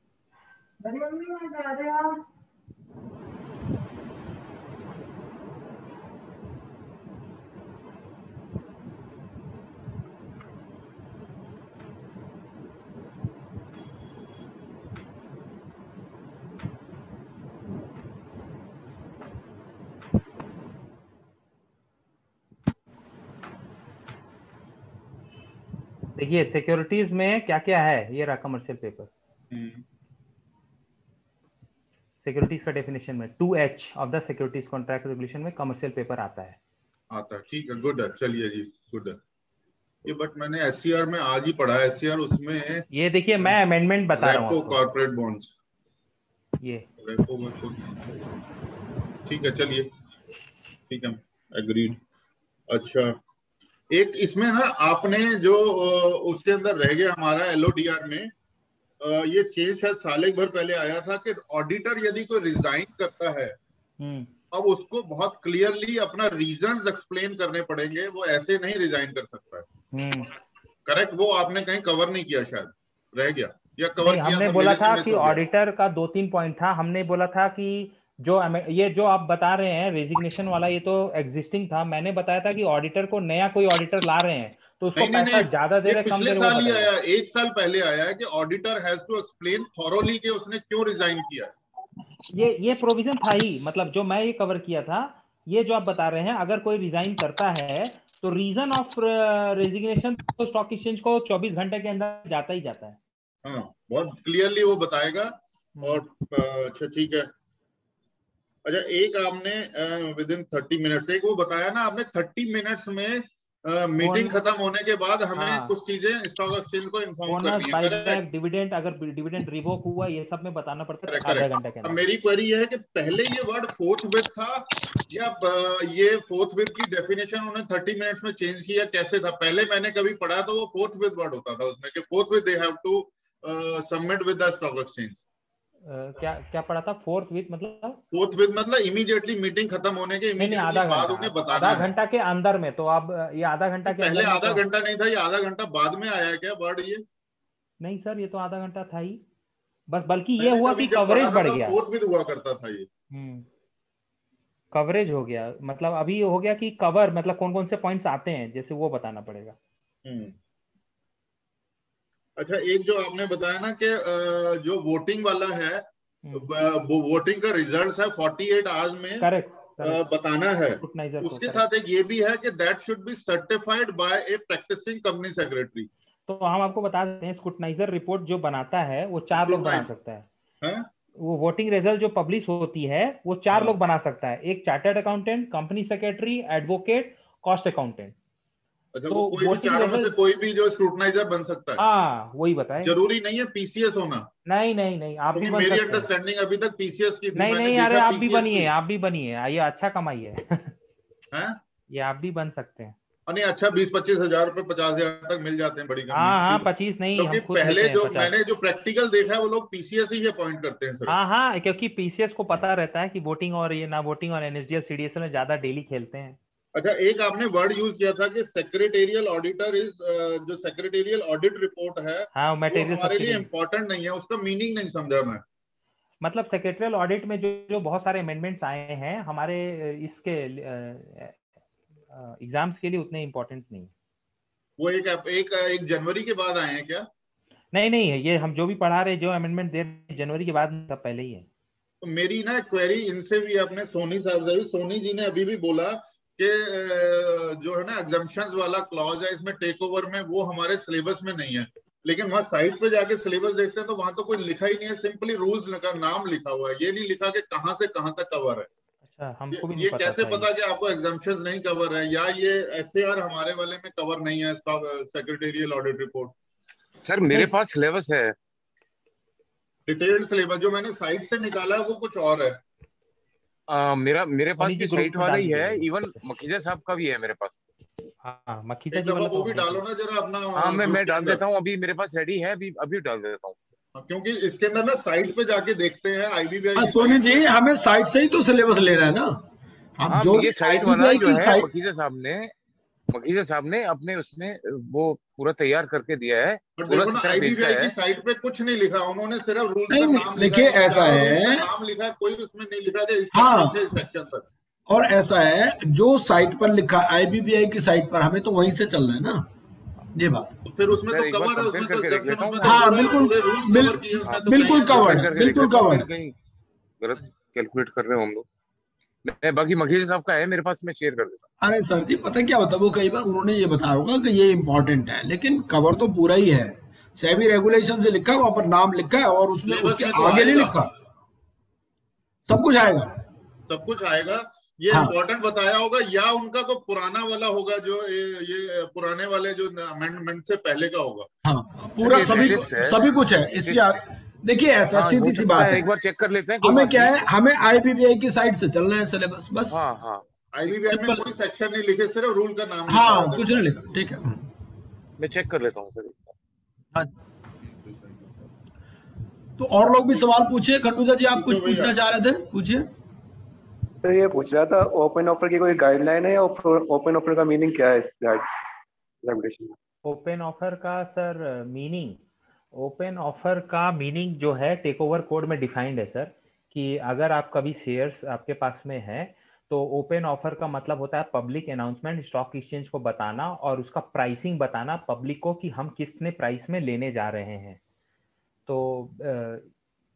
देखिए सिक्योरिटीज में क्या क्या है, ये रहा कमर्शियल पेपर। सिक्योरिटीज का डेफिनेशन में two H of the securities contract regulation में कमर्शियल पेपर आता है। आता है, ठीक है, गुड है, चलिए जी, गुड है ये। बट मैंने एससीआर में आज ही पढ़ा है। एससीआर उसमें ये देखिए मैं अमेंडमेंट बता रहा हूँ, कॉर्पोरेट बॉन्ड्स, ये रेपो में तो ठीक है, चलिए ठीक है, एग्रीड। अच्छा, एक इसमें ना आपने जो उसके अंदर रह गया हमारा एलओडीआर में, ये चेंज शायद साल एक भर पहले आया था कि ऑडिटर यदि कोई रिजाइन करता है अब उसको बहुत क्लियरली अपना रीजंस एक्सप्लेन करने पड़ेंगे, वो ऐसे नहीं रिजाइन कर सकता है। करेक्ट, वो आपने कहीं कवर नहीं किया, शायद रह गया या कवर किया? हमने बोला था कि ऑडिटर का दो तीन पॉइंट था। हमने बोला था कि जो ये जो आप बता रहे हैं रेजिग्नेशन वाला, ये तो एग्जिस्टिंग था। मैंने बताया था कि ऑडिटर को नया कोई ऑडिटर ला रहे हैं तो उसको नहीं, पैसा ज्यादा दे रहे, कम दे रहे। पिछले साल ही आया, एक साल पहले आया है कि auditor has to explain thoroughly कि उसने क्यों रिजाइन किया। ये ये प्रोविजन था ही, मतलब जो मैं ये कवर किया था, ये जो आप बता रहे हैं, अगर कोई रिजाइन करता है तो रीजन ऑफ रेजिग्नेशन तो स्टॉक एक्सचेंज को चौबीस घंटे के अंदर जाता ही जाता है। हाँ, बहुत क्लियरली वो बताएगा। और अच्छा ठीक है। अच्छा, एक आपने विद इन थर्टी मिनट्स, एक वो बताया ना आपने थर्टी मिनट्स में मीटिंग खत्म होने के बाद हमें हाँ, कुछ चीजें स्टॉक एक्सचेंज को इन्फॉर्म करनी है। डिविडेंड, अगर डिविडेंड रिवोक हुआ, ये सब में बताना पड़ता है आधा घंटे के अंदर। अब मेरी क्वेरी ये है कि पहले ये वर्ड फोर्थ विद था या ये फोर्थ विद की डेफिनेशन उन्होंने थर्टी मिनट्स में चेंज किया, कैसे था? पहले मैंने कभी पढ़ा तो वो फोर्थ विद वर्ड होता था उसमें कि forthwith they have to submit with the stock exchange. Uh, क्या क्या पढ़ा था? फोर्थ विद मतलब फोर्थ विद मतलब इमीडिएटली मीटिंग खत्म होने के इमीडिएटली बाद उन्हें बताना है। आधा घंटा के अंदर में। तो आप ये आधा घंटा के पहले आधा तो... घंटा नहीं था, ये आधा घंटा बाद में आया क्या वर्ड? ये नहीं सर, ये तो आधा घंटा था ही बस, बल्कि ये हुआ कि कवरेज बढ़ गया। फोर्थ विद हुआ करता था ये, कवरेज हो गया, मतलब अभी हो गया कि कवर मतलब कौन कौन से पॉइंट्स आते हैं, जैसे वो बताना पड़ेगा। अच्छा, एक जो आपने बताया ना कि जो वोटिंग वाला है, वो वोटिंग का रिजल्ट है अड़तालीस आवर्स में करेक्ट बताना है, उसके साथ एक ये भी है कि that should be certified by a practising company secretary. तो हम आपको बता देते हैं, स्क्रूटनाइजर रिपोर्ट जो बनाता है वो चार लोग बना सकता है, है? वो वोटिंग रिजल्ट जो पब्लिश होती है वो चार हाँ। लोग बना सकता है, एक chartered accountant, company secretary, advocate, cost accountant. अच्छा, तो वो कोई भी चारों में से कोई भी जो स्क्रूटनाइजर बन सकता है? हाँ, वही बताएं। जरूरी नहीं है पीसीएस होना। नहीं नहीं नहीं, आप भी बन सकते हैं। मेरी अंडरस्टैंडिंग अभी तक पीसीएस की थी। नहीं नहीं, अरे आप भी बनिए, आप भी बनिए, ये अच्छा कमाई है। हैं? ये आप भी बन सकते हैं। नहीं, अच्छा, बीस पच्चीस हजार रुपए पचास हजार तक मिल जाते हैं बड़ी कंपनी। हाँ हाँ, पच्चीस नहीं, क्योंकि पहले जो मैंने जो प्रैक्टिकल देखा है वो लोग पीसीएस ही अपॉइंट करते हैं सर। हाँ हाँ, क्योंकि पीसीएस को पता रहता है कि वोटिंग और ये ना वोटिंग और एनएसडीएल सीडीएस में ज्यादा डेली खेलते हैं। अच्छा, एक आपने वर्ड यूज किया था कि सेक्रेटेरियल ऑडिटर इज, जो सेक्रेटेरियल ऑडिट रिपोर्ट है हाँ, वो हमारे लिए इम्पोर्टेंट नहीं है, उसका मीनिंग नहीं समझा मैं। मतलब सेक्रेटरियल ऑडिट में जो जो बहुत सारे अमेंडमेंट्स आए हैं हमारे इसके एग्जाम्स के लिए उतने इम्पोर्टेंट नहीं। वो एक एक एक जनवरी के बाद आए हैं क्या? नहीं नहीं, ये हम जो भी पढ़ा रहे, जो अमेंडमेंट दे रहे जनवरी के बाद, सब पहले ही है। तो मेरी ना क्वेरी इनसे भी, अपने सोनी साहब से भी, सोनी जी ने अभी भी बोला कि जो है ना एग्जम्पशंस वाला क्लॉज है इसमें टेक ओवर में, वो हमारे सिलेबस में नहीं है। लेकिन वहाँ साइट पे जाके सिलेबस देखते हैं तो वहां तो कोई लिखा ही नहीं है, सिंपली रूल्स का नाम लिखा हुआ है, ये नहीं लिखा कि कहाँ से कहाँ तक कवर है। अच्छा, हमको भी ये, ये पता कैसे पता कि आपको एग्जम्पशंस नहीं कवर है, या ये एसएआर हमारे वाले में कवर नहीं है, सेक्रेटेरियल ऑडिट रिपोर्ट? सर मेरे पास सिलेबस है, डिटेल्ड सिलेबस, जो मैंने साइट से निकाला है वो कुछ और है। आ, मेरा मेरे पास भी साइट वाला ही है, इवन मखीजा साहब का भी है मेरे पास। हाँ, मखीजा जी वाला वो भी डालो ना जरा अपना। हाँ, मैं मैं डाल देता हूँ, अभी मेरे पास रेडी है, अभी अभी डाल देता हूँ, क्योंकि इसके अंदर ना साइट पे जाके देखते हैं आईबीबीआई। सोनी जी, हमें साइट से ही तो सिलेबस ले रहा है ना, हम जो ये साइट वाला आईबीबीआई जो की है साइट मकीजा साहब ने मकीजा साहब ने अपने उसमें वो पूरा तैयार करके दिया है। पर देखो ना आईबीबीआई की साइट पे कुछ नहीं लिखा, उन्होंने सिर्फ रूल्स का नाम लिखा देखिए है, ऐसा चारों है रूल्स का नाम लिखा है, कोई उसमें नहीं लिखा है इस हाँ, सेक्शन से इस सेक्शन तक। और ऐसा है जो साइट पर लिखा आईबीबीआई की साइट पर, हमें तो वहीं से चल रहा है ना, ये बात। तो फिर उसमें तो कवर है, उसमें तो एग्जेप्शन, उसमें तो हाँ पूरे बिल्कुल पूरे रूल्स कवर किए उसमें, तो बिल्कुल कवर्ड, बिल्कुल कवर्ड। कहीं गलत कैलकुलेट कर रहे हो हम लोग। मैं बाकी मकीजा साहब का है मेरे पास, मैं शेयर कर देता। अरे सर जी पता क्या होता है, वो कई बार उन्होंने ये बताया होगा कि ये इंपॉर्टेंट है, लेकिन कवर तो पूरा ही है, सेबी रेगुलेशन से लिखा है, वहां पर नाम लिखा है और उसमें उसके तो आगे नहीं लिखा, सब कुछ आएगा, सब कुछ आएगा। ये हाँ। इम्पोर्टेंट बताया होगा, या उनका को पुराना वाला होगा जो ये, ये पुराने वाले जो अमेंडमेंट से पहले का होगा। हाँ पूरा सभी सभी कुछ है इसकी। देखिए ऐसा हाँ, सीधी सी बात है, एक बार चेक कर लेते हैं। हमें क्या है, हमें आईबीबीआई की साइट से चलना है सिलेबस बस। हाँ हाँ आईबीबीआई में कोई सेक्शन नहीं लिखे, सिर्फ रूल का नाम। हाँ कुछ नहीं लिखा, ठीक है मैं चेक कर लेता हूँ सर। हाँ। तो और लोग भी सवाल पूछिए। खंडूजा जी आप कुछ पूछना चाह रहे थे, पूछिए। तो ये पूछ रहा था ओपन ऑफर की कोई गाइडलाइन है या ओपन ऑफर का मीनिंग क्या है इस रेगुलेशन में? ओपन ऑफर का सर मीनिंग, ओपन ऑफर का मीनिंग जो है टेक ओवर कोड में डिफाइंड है सर, कि अगर आप कभी शेयर्स आपके पास में है तो ओपन ऑफर का मतलब होता है पब्लिक अनाउंसमेंट, स्टॉक एक्सचेंज को बताना और उसका प्राइसिंग बताना पब्लिक को कि हम कितने प्राइस में लेने जा रहे हैं। तो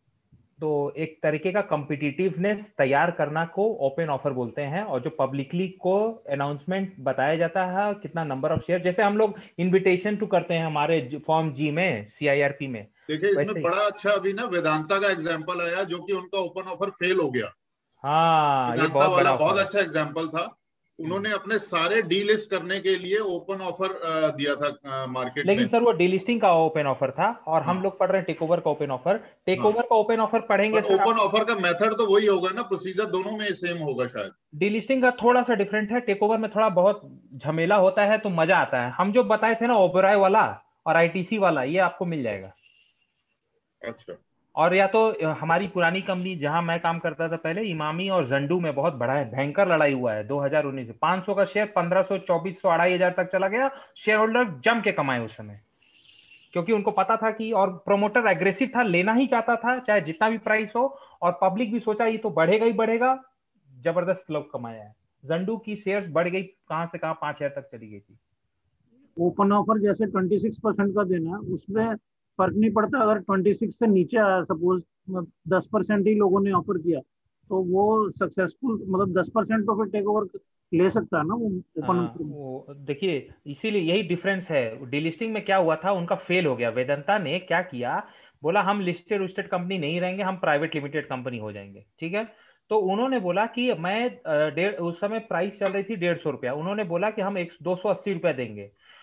तो एक तरीके का कॉम्पिटिटिवनेस तैयार करना को ओपन ऑफर बोलते हैं, और जो पब्लिकली को अनाउंसमेंट बताया जाता है कितना नंबर ऑफ शेयर, जैसे हम लोग इनविटेशन टू करते हैं हमारे फॉर्म जी में सीआईआरपी में। देखिए इसमें बड़ा अच्छा अभी ना वेदांता का एग्जांपल आया, जो कि उनका ओपन ऑफर फेल हो गया। हाँ ये बहुत वाला बड़ा बहुत अच्छा एग्जांपल था। उन्होंने अपने सारे डीलिस्ट करने के लिए ओपन ऑफर दिया था मार्केट में। लेकिन सर वो डीलिस्टिंग का ओपन ऑफर था और हम लोग पढ़ रहे हैं टेक ओवर का ओपन ऑफर। टेक ओवर का ओपन ऑफर पढ़ेंगे सर, ओपन ऑफर का मेथड तो वही होगा ना, प्रोसीजर दोनों में सेम होगा शायद। डीलिस्टिंग का थोड़ा सा डिफरेंट है, टेक ओवर में थोड़ा बहुत झमेला होता है तो मजा आता है। हम जो बताए थे ना ओबराय वाला और आईटीसी वाला, ये आपको मिल जाएगा। अच्छा। और या तो हमारी पुरानी कंपनी जहां मैं काम करता था पहले, इमामी और जंडू में बहुत बड़ा है, भयंकर लड़ाई हुआ है दो हज़ार उन्नीस में। पाँच सौ का शेयर पंद्रह सौ, चौबीस सौ, अढ़ाई हजार तक चला गया। शेयर होल्डर जम के कमाए उस समय, क्योंकि उनको पता था कि, और प्रोमोटर एग्रेसिव था, लेना ही चाहता था चाहे जितना भी प्राइस हो, और पब्लिक भी सोचा ये तो बढ़ेगा ही बढ़ेगा, जबरदस्त लोग कमाया है। जंडू की शेयर्स बढ़ गई, कहां से कहां पांच हजार तक चली गई थी। ओपन ऑफर जैसे छब्बीस परसेंट का देना, उसमें फर्क नहीं पड़ता अगर छब्बीस से नीचे आया, सपोज दस परसेंट ही लोगों ने ऑफर किया तो वो सक्सेसफुल, मतलब दस परसेंट तो फिर टेक ओवर ले सकता है ना वो ओपन ऑफर। देखिए इसीलिए यही डिफरेंस है। डीलिस्टिंग में क्या हुआ था, उनका फेल हो गया। वेदांता ने क्या किया, बोला हम लिस्टेड लिस्टेड कंपनी नहीं रहेंगे, हम प्राइवेट लिमिटेड कंपनी हो जाएंगे, ठीक है। तो उन्होंने बोला कि मैं डेढ़, उस समय प्राइस चल रही थी डेढ़ सौ रुपया, उन्होंने बोला कि हम एक दो सौ अस्सी रुपया देंगे।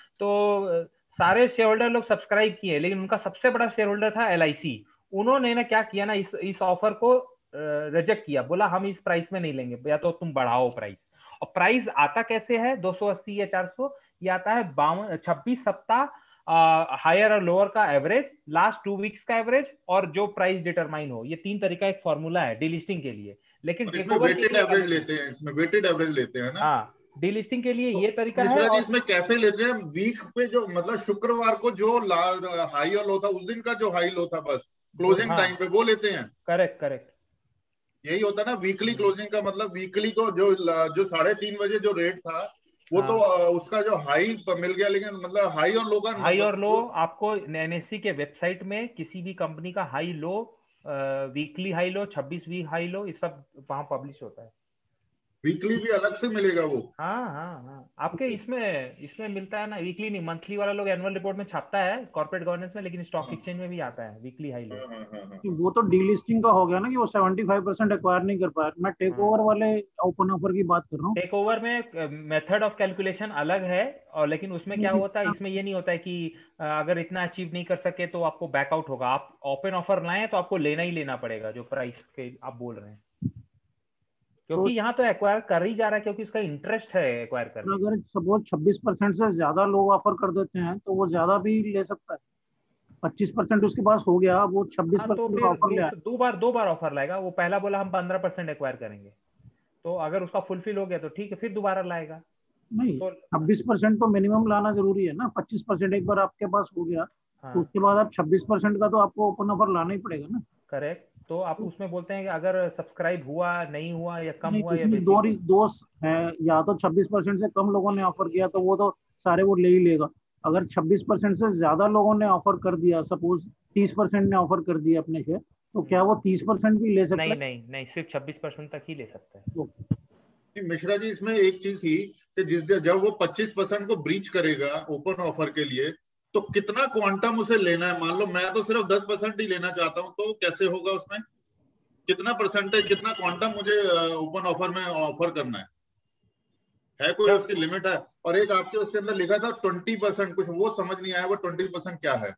तो सारे शेयर होल्डर लोग सब्सक्राइब किए, लेकिन उनका सबसे बड़ा शेयर होल्डर था एल आई सी। उन्होंने ना क्या किया ना, इस इस ऑफर को रिजेक्ट किया, बोला हम इस प्राइस में नहीं लेंगे, या तो तुम बढ़ाओ प्राइस। और प्राइस आता कैसे है, दो सौ अस्सी या चार सौ, ये आता है बावन छब्बीस सप्ताह हायर और लोअर का एवरेज, लास्ट टू वीक्स का एवरेज, और जो प्राइस डिटरमाइन हो। ये तीन तरीका एक फॉर्मूला है डीलिस्टिंग के लिए। लेकिन इसमें वेटेड एवरेज लेते हैं, इसमें वेटेड एवरेज लेते हैं ना। हाँ, डीलिस्टिंग के लिए तो ये तरीका है। और इसमें कैसे लेते हैं, वीक पे जो, मतलब शुक्रवार को जो हाई और लो था, उस दिन का जो हाई लो था बस क्लोजिंग हाँ, टाइम पे वो लेते हैं। करेक्ट करेक्ट, यही होता है ना वीकली क्लोजिंग का मतलब। वीकली को जो जो साढ़े तीन बजे जो रेट था वो हाँ, तो उसका जो हाई मिल गया, लेकिन मतलब हाई और लो का हाई और लो आपको एनएससी के वेबसाइट में किसी भी कंपनी का high low, weekly high low, छब्बीस वीक हाई लो, ये सब वहां पब्लिश होता है। वीकली भी अलग से मिलेगा वो? हाँ हाँ हाँ, आपके इसमें इसमें मिलता है ना, वीकली नहीं, मंथली वाला लोग एनुअल रिपोर्ट में छापता है कॉर्पोरेट गवर्नेंस में, लेकिन स्टॉक एक्सचेंज में भी आता है वीकली हाई लो। वो तो डीलिस्टिंग का हो गया ना कि वो पचहत्तर परसेंट एक्वायर नहीं कर पाया। मैं टेक ओवर वाले ओपन ऑफर की बात कर रहा हूँ। टेक ओवर में मेथड ऑफ कैलकुलेशन अलग है, और लेकिन उसमें क्या होता है, इसमें ये नहीं होता है कि अगर इतना अचीव नहीं कर सके तो आपको बैकआउट होगा। आप ओपन ऑफर लाएं तो आपको लेना ही लेना पड़ेगा जो प्राइस के आप बोल रहे हैं, क्योंकि तो, यहाँ तो एक्वायर कर ही जा रहा है, क्योंकि इसका इंटरेस्ट है एक्वायर करने। अगर सपोज छब्बीस परसेंट से ज्यादा लोग ऑफर कर देते हैं तो वो ज्यादा भी ले सकता है। पच्चीस परसेंट उसके पास हो गया, वो छब्बीस परसेंट ऑफर ले, दो बार दो बार ऑफर लाएगा। वो पहला बोला हम पंद्रह परसेंट एक्वायर करेंगे, तो अगर उसका फुलफिल हो गया तो ठीक है, फिर दोबारा लाएगा। नहीं, छब्बीस परसेंट तो मिनिमम लाना जरूरी है ना। पच्चीस परसेंट एक बार आपके पास हो गया, हाँ। तो उसके बाद आप छब्बीस परसेंट का तो आपको ओपन ऑफर लाना ही पड़ेगा ना। करेक्ट। तो आप उसमें बोलते हैं कि अगर सब्सक्राइब हुआ, नहीं हुआ या कम हुआ या दो दो है, या तो छब्बीस परसेंट से कम लोगों ने ऑफर किया तो वो तो सारे वो ले ही लेगा। अगर छब्बीस परसेंट से ज्यादा लोगों ने ऑफर कर दिया, सपोज तीस परसेंट ने ऑफर कर दिया अपने शेयर, तो क्या वो तीस परसेंट भी ले सकता है? नहीं नहीं नहीं, सिर्फ छब्बीस परसेंट तक ही ले सकता है। मिश्रा जी, इसमें एक चीज थी कि जिस जब वो पच्चीस परसेंट को ब्रीच करेगा ओपन ऑफर के लिए, तो कितना क्वांटम उसे लेना है? मान लो मैं तो सिर्फ दस परसेंट ही लेना चाहता हूं, तो कैसे होगा? उसमें कितना परसेंटेज, कितना क्वांटम मुझे ओपन ऑफर में ऑफर करना है? है कोई उसकी लिमिट है? और एक आपके उसके अंदर लिखा था ट्वेंटी परसेंट, कुछ वो समझ नहीं आया, वो ट्वेंटी परसेंट क्या है?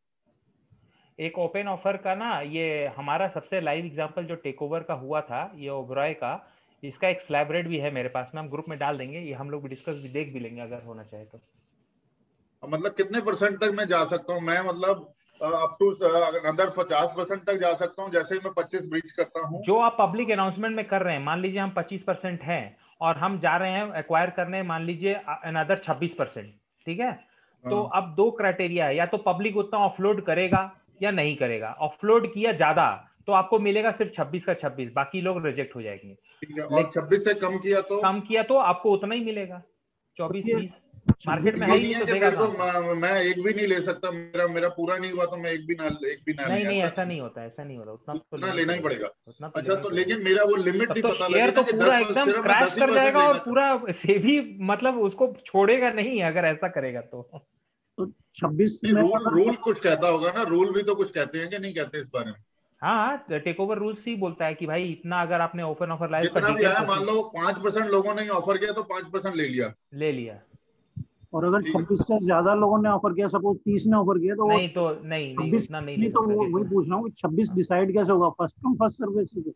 एक ओपन ऑफर का ना, ये हमारा सबसे लाइव एग्जांपल जो टेक ओवर का हुआ था, ये ओबरॉय का, इसका एक स्लैब रेट भी है मेरे पास में, हम ग्रुप में डाल देंगे, ये हम लोग भी डिस्कस भी देख भी लेंगे अगर होना चाहे तो। मतलब कितने परसेंट तक मैं जा सकता हूँ? मैं मतलब अप टू अंदर पचास परसेंट तक जा सकता हूँ जैसे ही मैं पच्चीस ब्रीच करता हूँ? जो आप पब्लिक अनाउंसमेंट में कर रहे हैं, मान लीजिए हम पच्चीस परसेंट है और हम जा रहे हैं एक्वायर करने, मान लीजिए अनदर छब्बीस परसेंट, ठीक है? तो अब दो क्राइटेरिया है, या तो पब्लिक उतना ऑफलोड करेगा या नहीं करेगा। ऑफलोड किया ज्यादा तो आपको मिलेगा सिर्फ छब्बीस का छब्बीस, बाकी लोग रिजेक्ट हो जाएंगे। ठीक है, और छब्बीस से कम किया तो? कम किया तो आपको उतना ही मिलेगा, चौबीस बीस। मार्केट में है ही नहीं, तो मेरे को मैं, मैं एक भी नहीं ले सकता, मेरा मेरा पूरा नहीं हुआ तो मैं एक भी ना एक भी ना नहीं नहीं, ऐसा नहीं होता, ऐसा नहीं होता, उतना उतना लेना ही पड़ेगा। अच्छा, तो लेकिन मेरा वो लिमिट नहीं पता लगे तो पूरा एकदम क्रैश कर जाएगा और पूरा सेबी मतलब उसको छोड़ेगा नहीं अगर ऐसा करेगा तो। छब्बीस रूल रूल कुछ कहता होगा ना, रूल भी तो कुछ कहते हैं कि नहीं कहते इस बारे में? हाँ, टेक ओवर रूल्स ही बोलता है कि भाई इतना अगर आपने ओपन ऑफर लाया, जितना भी आया, मान लो पांच परसेंट लोगों ने ऑफर किया तो पांच परसेंट ले लिया ले लिया और अगर छब्बीस से ज्यादा लोगों ने ऑफर किया, सपोज तीस ने ऑफर किया, तो नहीं तो नहीं नहीं उतना नहीं ले सकता। तो वही पूछ रहा हूँ कि छब्बीस डिसाइड कैसे होगा? First come first serve basis?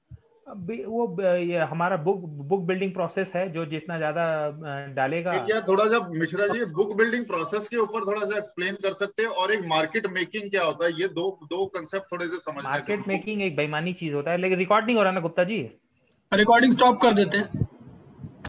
वो ये हमारा बुक बुक बिल्डिंग प्रोसेस है, जो जितना ज्यादा डालेगा। क्या थोड़ा सा Mishra ji book building process के ऊपर थोड़ा सा एक्सप्लेन कर सकते हैं? और एक मार्केट मेकिंग क्या होता है? ये दो दो कंसेप्ट थोड़े से समझने। मार्केट मेकिंग एक बेईमानी चीज होता है, लेकिन रिकॉर्ड नहीं हो रहा ना गुप्ता जी? रिकॉर्डिंग स्टॉप कर देते हैं।